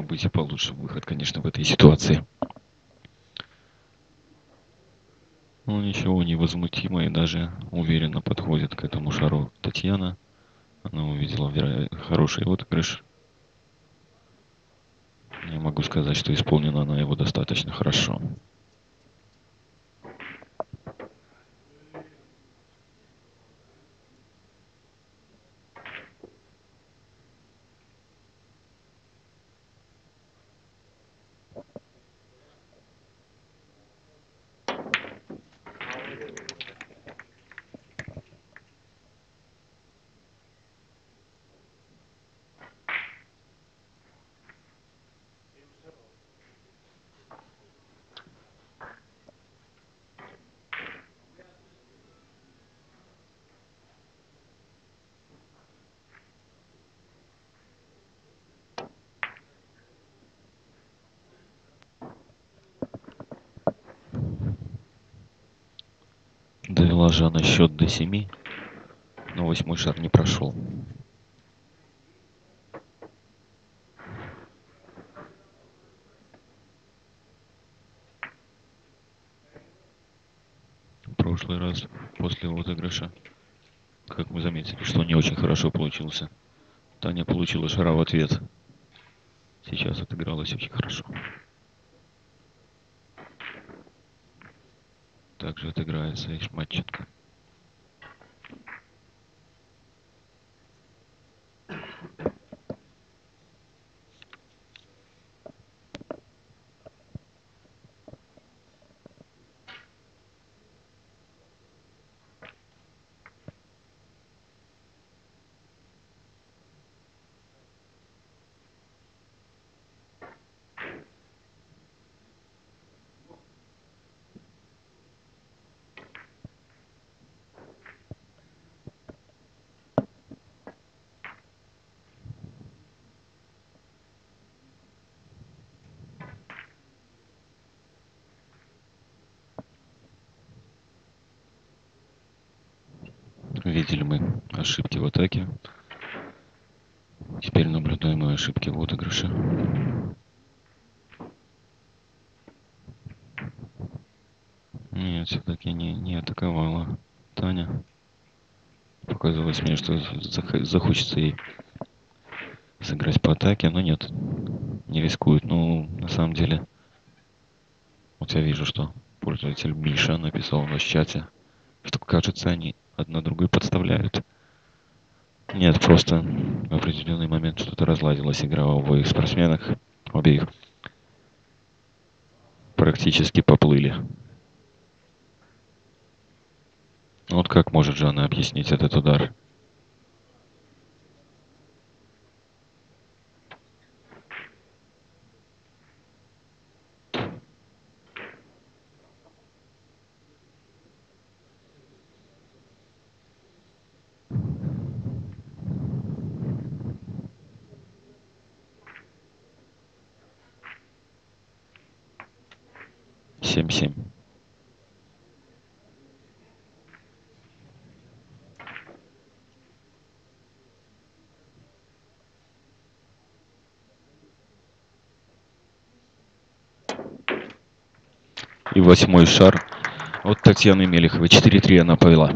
быть и получше выход, конечно, в этой ситуации. Ну ничего, невозмутимо и даже уверенно подходит к этому шару Татьяна. Она увидела веро- хороший отыгрыш. Я могу сказать, что исполнена она его достаточно хорошо. Довела Жанна счет до семи, но восьмой шар не прошел. В прошлый раз после отыгрыша, как мы заметили, что не очень хорошо получился, Таня получила шара в ответ. Сейчас отыгралась очень хорошо. Также отыграется и Шматченко. Видели мы ошибки в атаке. Теперь наблюдаем и ошибки в отыгрыше. Нет, все-таки не, не атаковала Таня. Показалось мне, что зах- захочется ей сыграть по атаке, но нет, не рискует. Ну, на самом деле, вот я вижу, что пользователь Миша написал у нас в чате, что, кажется, они одна другую подставляют. Нет, просто в определенный момент что-то разладилась игра у обоих спортсменах. Обеих практически поплыли. Вот как может Жанна объяснить этот удар? семь-семь. И восьмой шар от Татьяны Мелеховой. четыре-три она повела.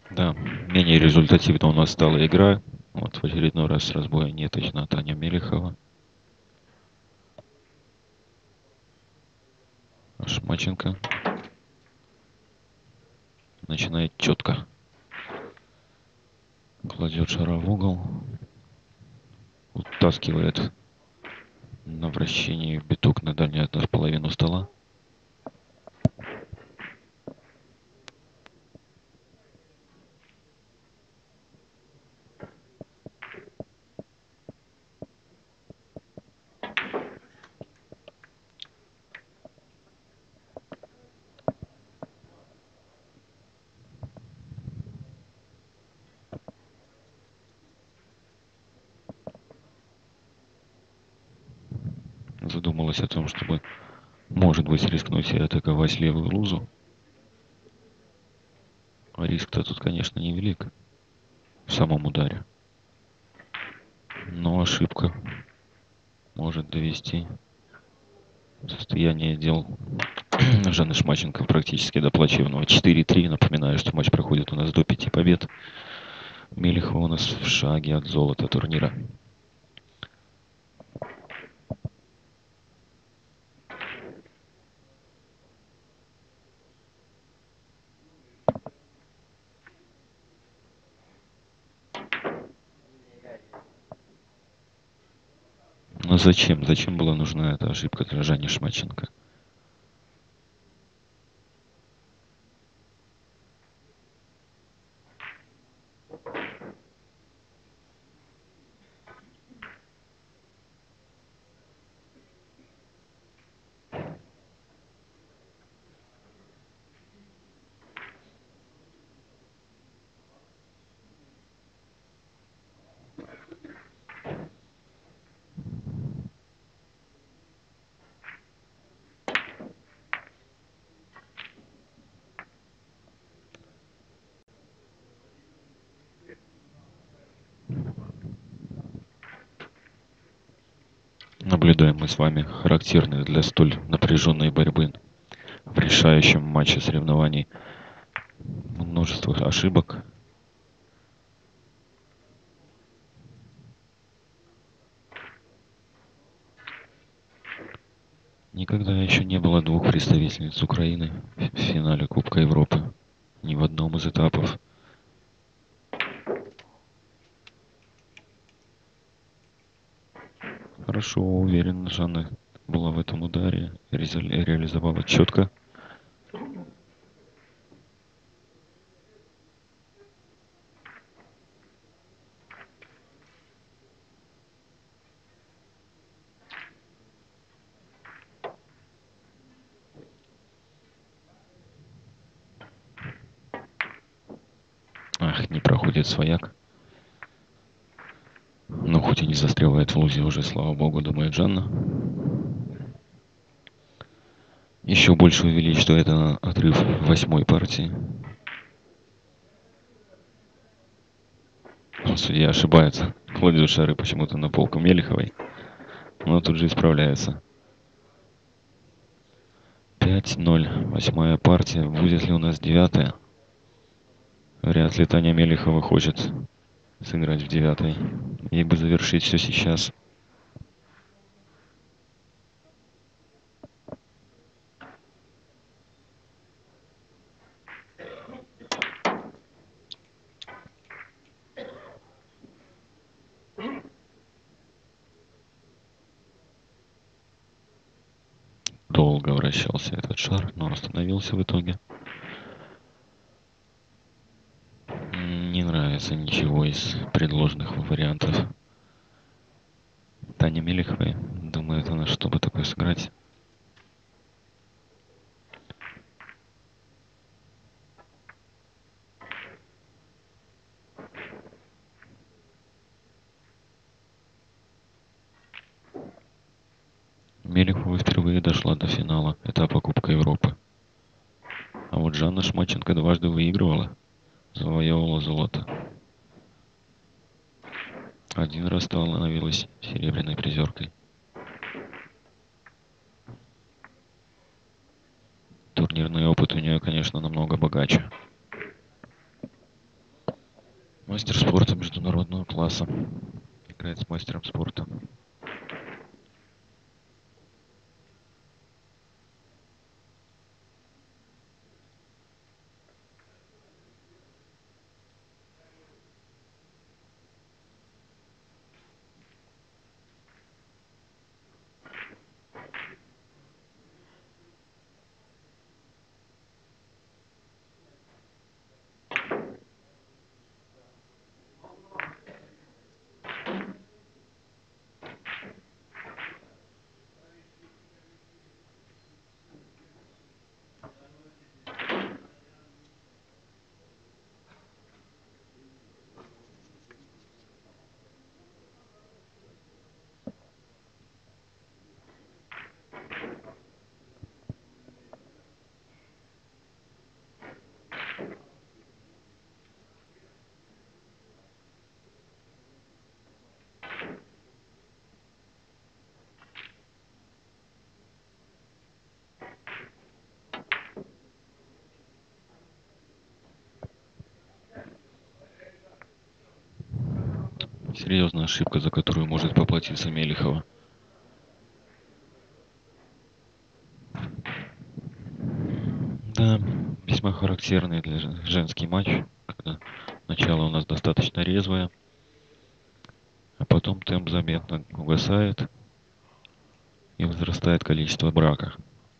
Да, менее результативно у нас стала игра. Вот в очередной раз с разбоя неточно Таня Мелехова. Шмаченко начинает четко. Кладет шара в угол. Утаскивает на вращении биток на дальнюю половину стола. Задумалась о том, чтобы, может быть, рискнуть и атаковать левую лузу. А риск-то тут, конечно, невелик в самом ударе. Но ошибка может довести состояние дел Жанны Шмаченко практически до плачевного. четыре три. Напоминаю, что матч проходит у нас до пяти побед. Мелехова у нас в шаге от золота турнира. Но зачем? Зачем была нужна эта ошибка для Жани Шмаченко? Наблюдаем мы с вами характерные для столь напряженной борьбы в решающем матче соревнований множество ошибок. Никогда еще не было двух представительниц Украины в финале Кубка Европы. Ни в одном из этапов. Хорошо, уверенно Жанна была в этом ударе. Ре- реализовала четко. Ах, не проходит свояк. Но хоть и не застревает в лузе уже, слава богу, думает Жанна. Еще больше увеличит это отрыв восьмой партии. Судья ошибается. Кладет шары почему-то на полку Мелеховой. Но тут же исправляется. пять ноль. Восьмая партия. Будет ли у нас девятая? Вряд ли Таня Мелехова хочет сыграть в девятой. Ей бы завершить все сейчас. Долго вращался этот шар, но остановился в итоге. Не нравится ничего из предложенных вариантов Тане Мелеховой. Думает она, чтобы такое сыграть. Мелехова впервые дошла до финала этапа Кубка Европы. А вот Жанна Шмаченко дважды выигрывала, завоевывала золото. Один раз становилась серебряной призеркой. Турнирный опыт у нее, конечно, намного богаче. Мастер спорта международного класса. Играет с мастером спорта. Серьезная ошибка, за которую может поплатиться Мелихова. Да, весьма характерный для жен- женский матч, когда начало у нас достаточно резвое, а потом темп заметно угасает и возрастает количество брака.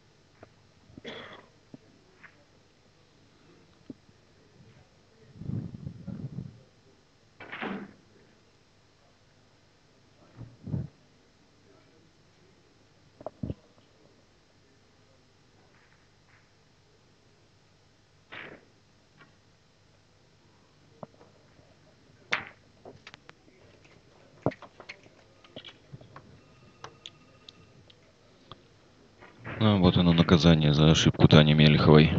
Ну, вот оно наказание за ошибку Тани Мелиховой.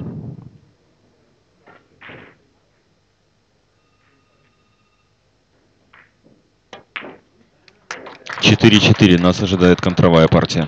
четыре-четыре. Нас ожидает контровая партия.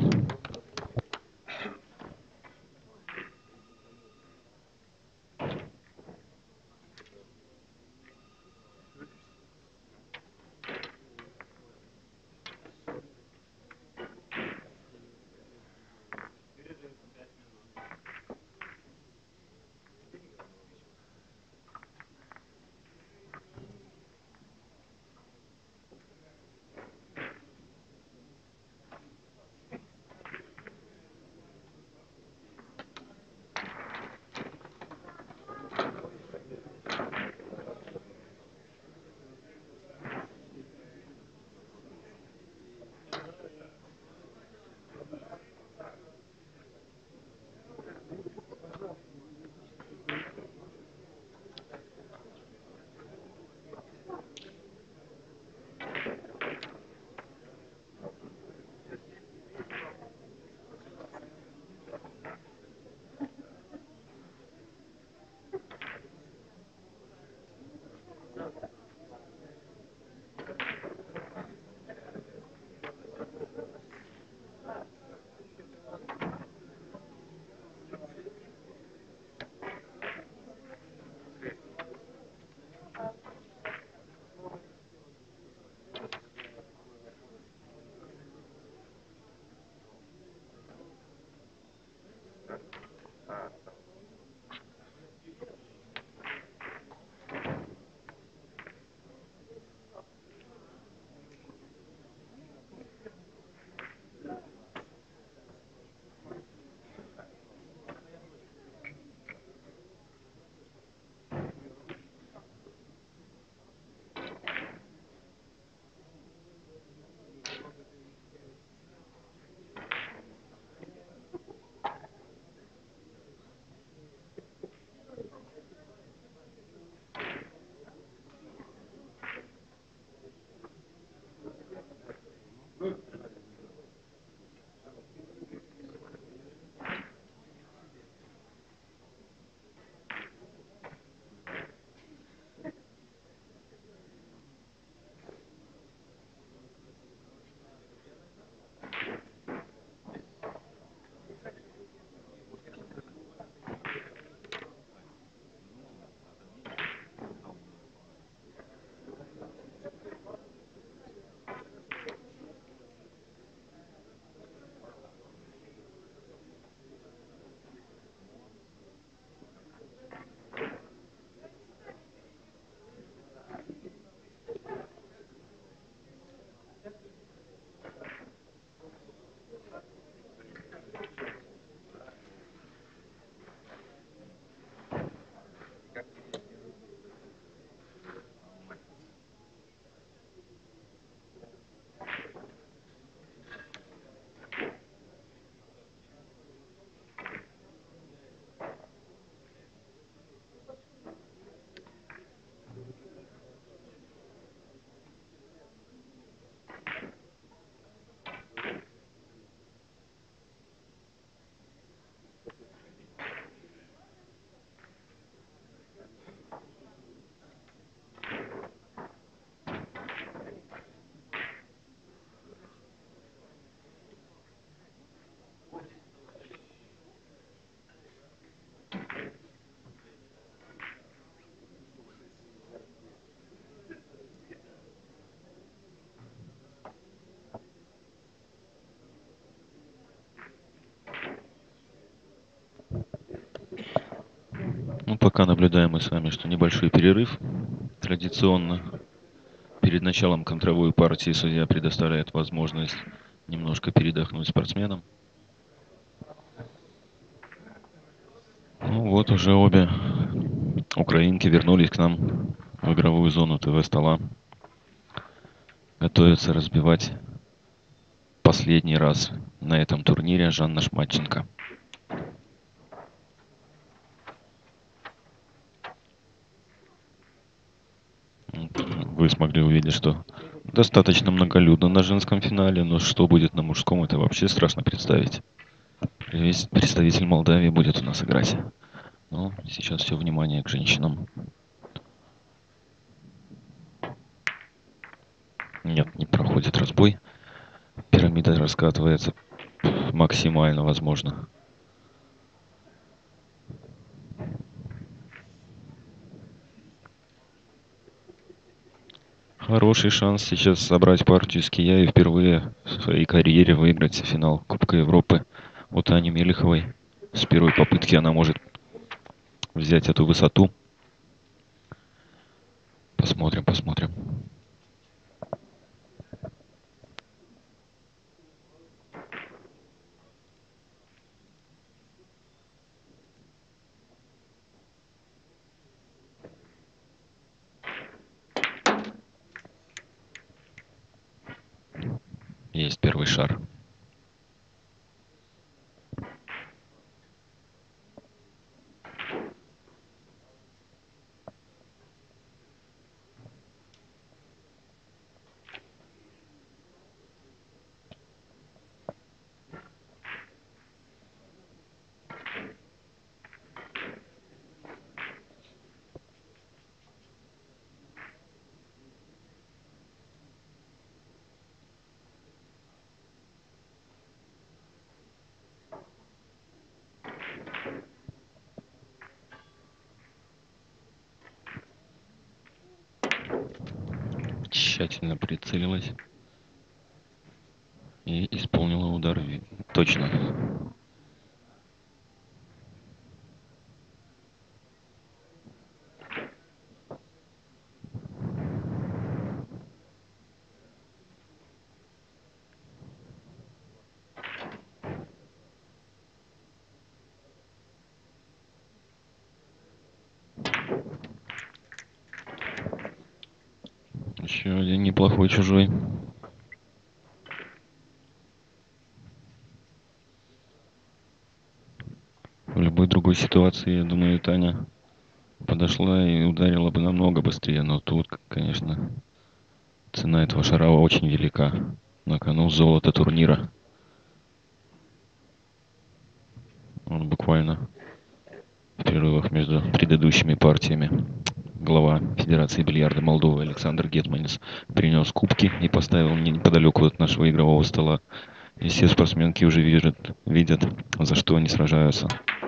пока наблюдаем мы с вами, что небольшой перерыв. Традиционно перед началом контровой партии судья предоставляет возможность немножко передохнуть спортсменам. Ну вот уже обе украинки вернулись к нам в игровую зону ТВ-стола. Готовятся разбивать последний раз на этом турнире Жанна Шматченко. Вы смогли увидеть, что достаточно многолюдно на женском финале, но что будет на мужском, это вообще страшно представить. Весь представитель Молдавии будет у нас играть. Но сейчас все внимание к женщинам. Нет, не проходит разбой. Пирамида раскатывается максимально возможно. Хороший шанс сейчас собрать партию с кия и впервые в своей карьере выиграть финал Кубка Европы от Ани Мелиховой. С первой попытки она может взять эту высоту. Посмотрим, посмотрим. Есть первый шар. Тщательно прицелилась и исполнила удар точно. Еще один неплохой чужой. В любой другой ситуации, я думаю, Таня подошла и ударила бы намного быстрее. Но тут, конечно, цена этого шара очень велика. На кону золото турнира. Он буквально в перерывах между предыдущими партиями глава Федерации бильярда Молдовы Александр Гетманис принес кубки и поставил неподалеку от нашего игрового стола. И все спортсменки уже видят, видят, за что они сражаются.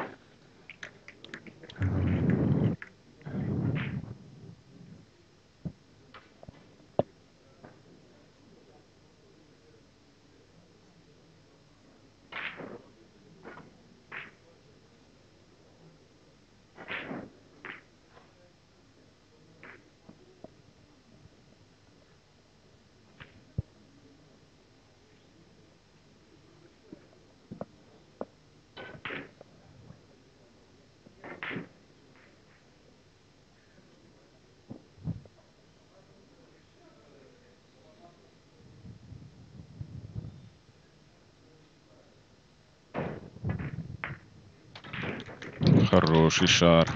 Хороший шар.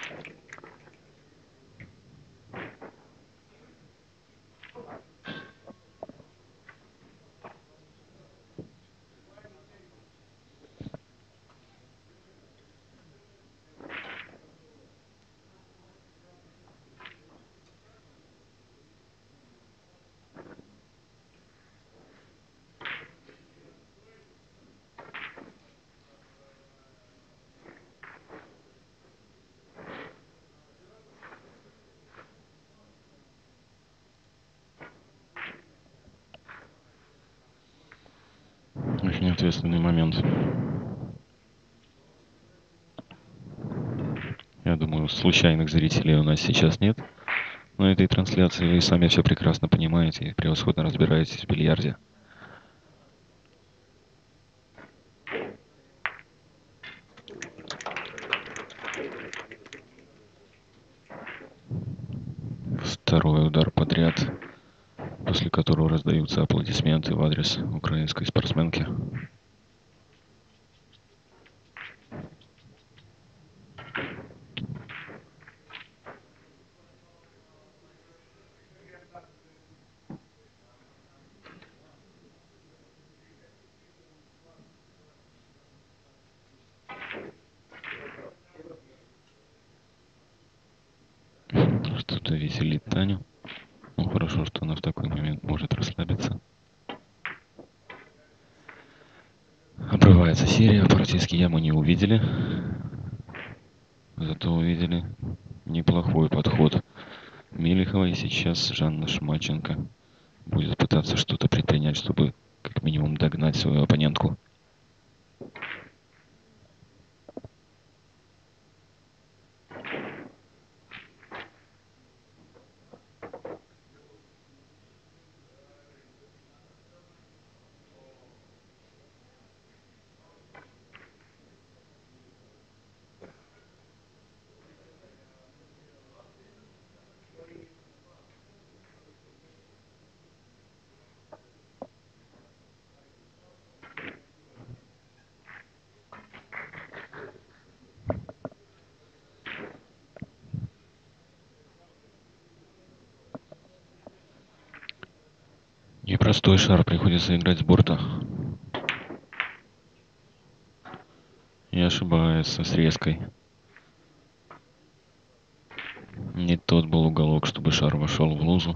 Очень ответственный момент. Я думаю, случайных зрителей у нас сейчас нет на этой трансляции. Вы сами все прекрасно понимаете и превосходно разбираетесь в бильярде. Второй удар подряд, после которого раздаются аплодисменты в адрес украинской спортсменки. Что-то веселит Таню. Ну, хорошо, что она в такой момент может расслабиться. Обрывается серия. Практически ямы не увидели. Зато увидели неплохой подход Мелихова. И сейчас Жанна Шмаченко будет пытаться что-то предпринять, чтобы как минимум догнать свою оппонентку. Непростой шар, приходится играть с борта. И ошибается с резкой. Не тот был уголок, чтобы шар вошел в лузу.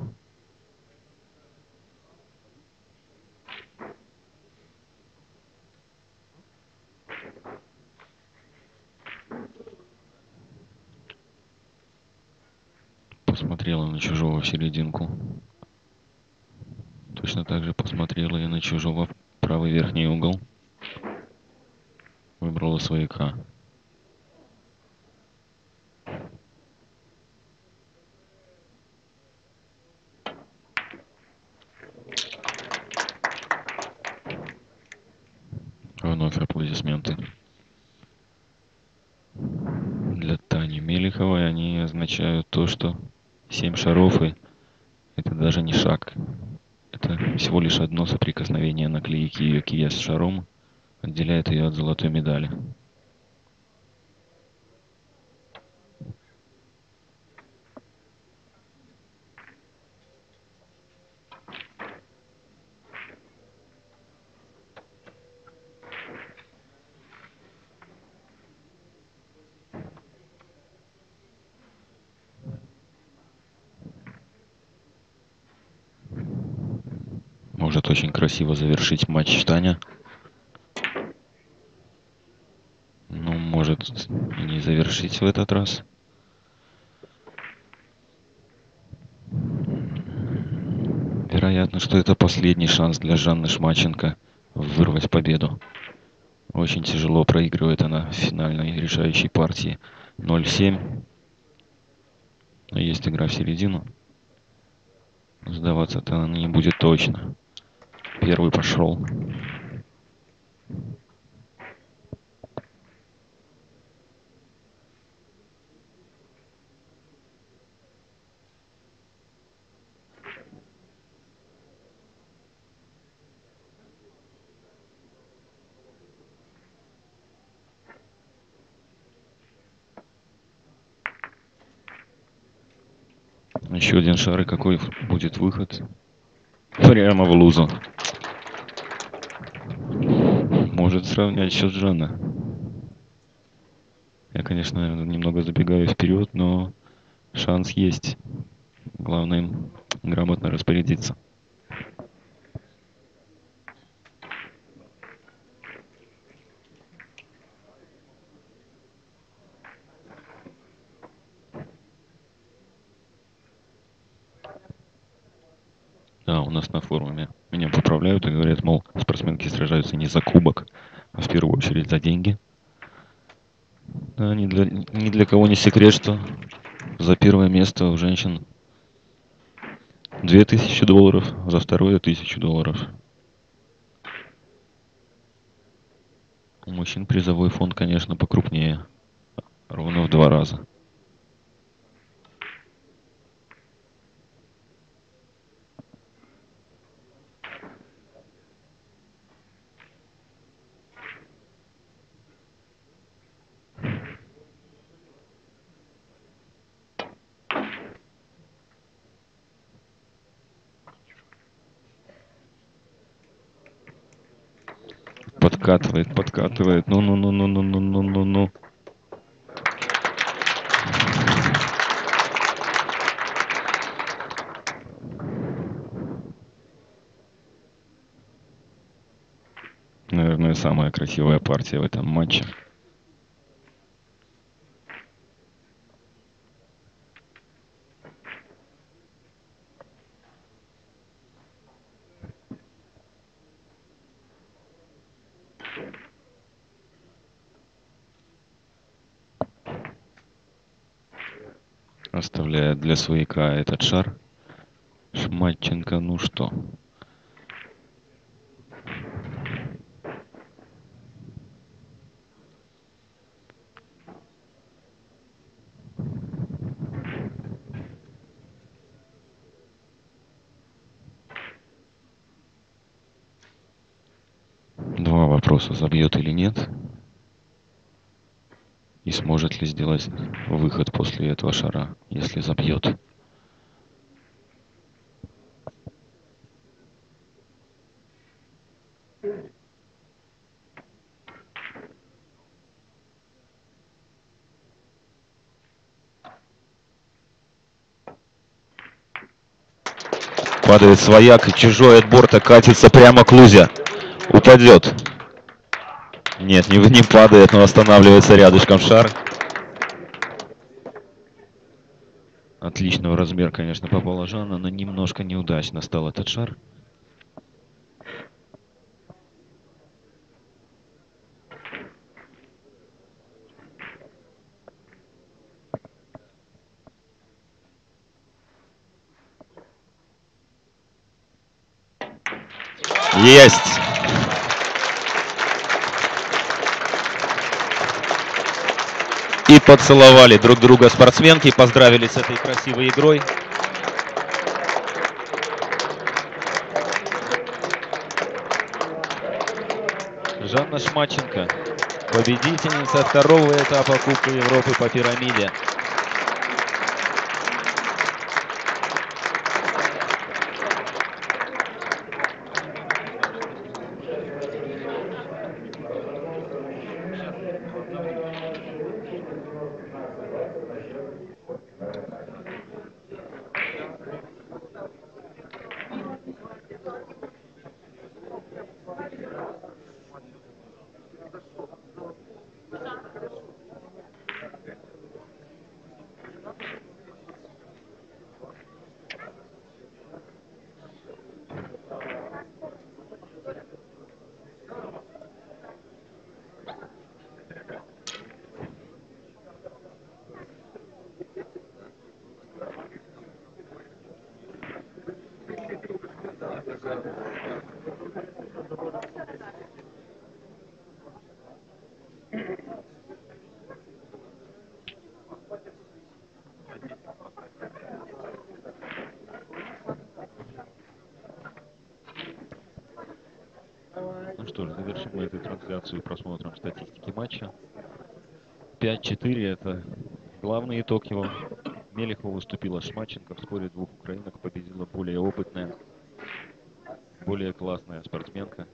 Посмотрела на чужого в серединку. Точно так же посмотрела и на чужого в правый верхний угол. Выбрала свояка. Вновь аплодисменты. Для Тани Мелиховой они означают то, что семь шаров, и это даже не шаг. Это всего лишь одно соприкосновение наклейки ее кия с шаром отделяет ее от золотой медали. Может очень красиво завершить матч Таня. Ну, может и не завершить в этот раз. Вероятно, что это последний шанс для Жанны Шмаченко вырвать победу. Очень тяжело проигрывает она в финальной решающей партии ноль семь. Но есть игра в середину. Сдаваться-то она не будет точно. Первый пошел. Еще один шар, и какой будет выход? Прямо в лузу. Может сравнять счет Жанна. Я, конечно, наверное, немного забегаю вперед, но шанс есть. Главное им грамотно распорядиться. Да, у нас на форуме меня поправляют и говорят, мол, спортсменки сражаются не за кубок, а в первую очередь за деньги. Да, ни для, ни для кого не секрет, что за первое место у женщин две тысячи долларов, за второе тысячу долларов. У мужчин призовой фонд, конечно, покрупнее, ровно в два раза. Подкатывает, подкатывает. Ну-ну-ну-ну-ну-ну-ну-ну-ну. Наверное, самая красивая партия в этом матче. Оставляет для свояка этот шар. Шматченко, ну что? Два вопроса: забьет или нет? И сможет ли сделать выход после этого шара, если забьет? Падает свояк, и чужой от борта катится прямо к лузе. Упадет. Нет, не, не падает, но останавливается рядышком шар. Отличного размера, конечно, попала Жанна, но немножко неудачно стал этот шар. Есть! И поцеловали друг друга спортсменки, поздравили с этой красивой игрой. Жанна Шматченко, победительница второго этапа Кубка Европы по пирамиде. Ну что ж, завершим мы эту трансляцию просмотром статистики матча. пять четыре — это главный итог его. Мелехова уступила Шматченко. Вскоре двух украинок победила более опытная, более классная спортсменка.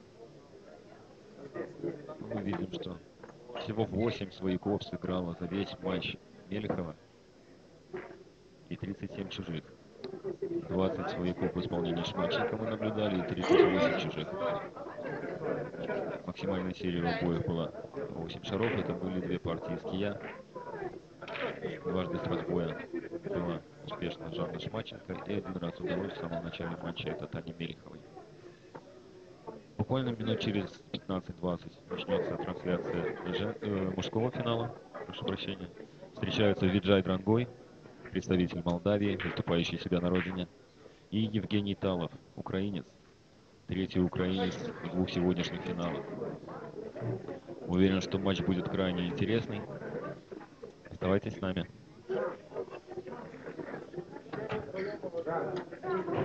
Мы видим, что всего восемь свояков сыграла за весь матч Мелехова и тридцать семь чужих. двадцать свояков в исполнении Шматченко мы наблюдали и тридцать восемь чужих. Максимальная серия в обоих была восемь шаров. Это были две партии с кия. Дважды с разбоя была успешна Жанна Шматченко, и один раз удалось в самом начале матча — это Тане Мелеховой. Буквально минут через пятнадцать-двадцать начнется трансляция жен... э, мужского финала. прошу прощения. Встречаются Виджай Дрангой, представитель Молдавии, выступающий себя на родине, и Евгений Талов, украинец, третий украинец в двух сегодняшних финалах. Уверен, что матч будет крайне интересный. Оставайтесь с нами.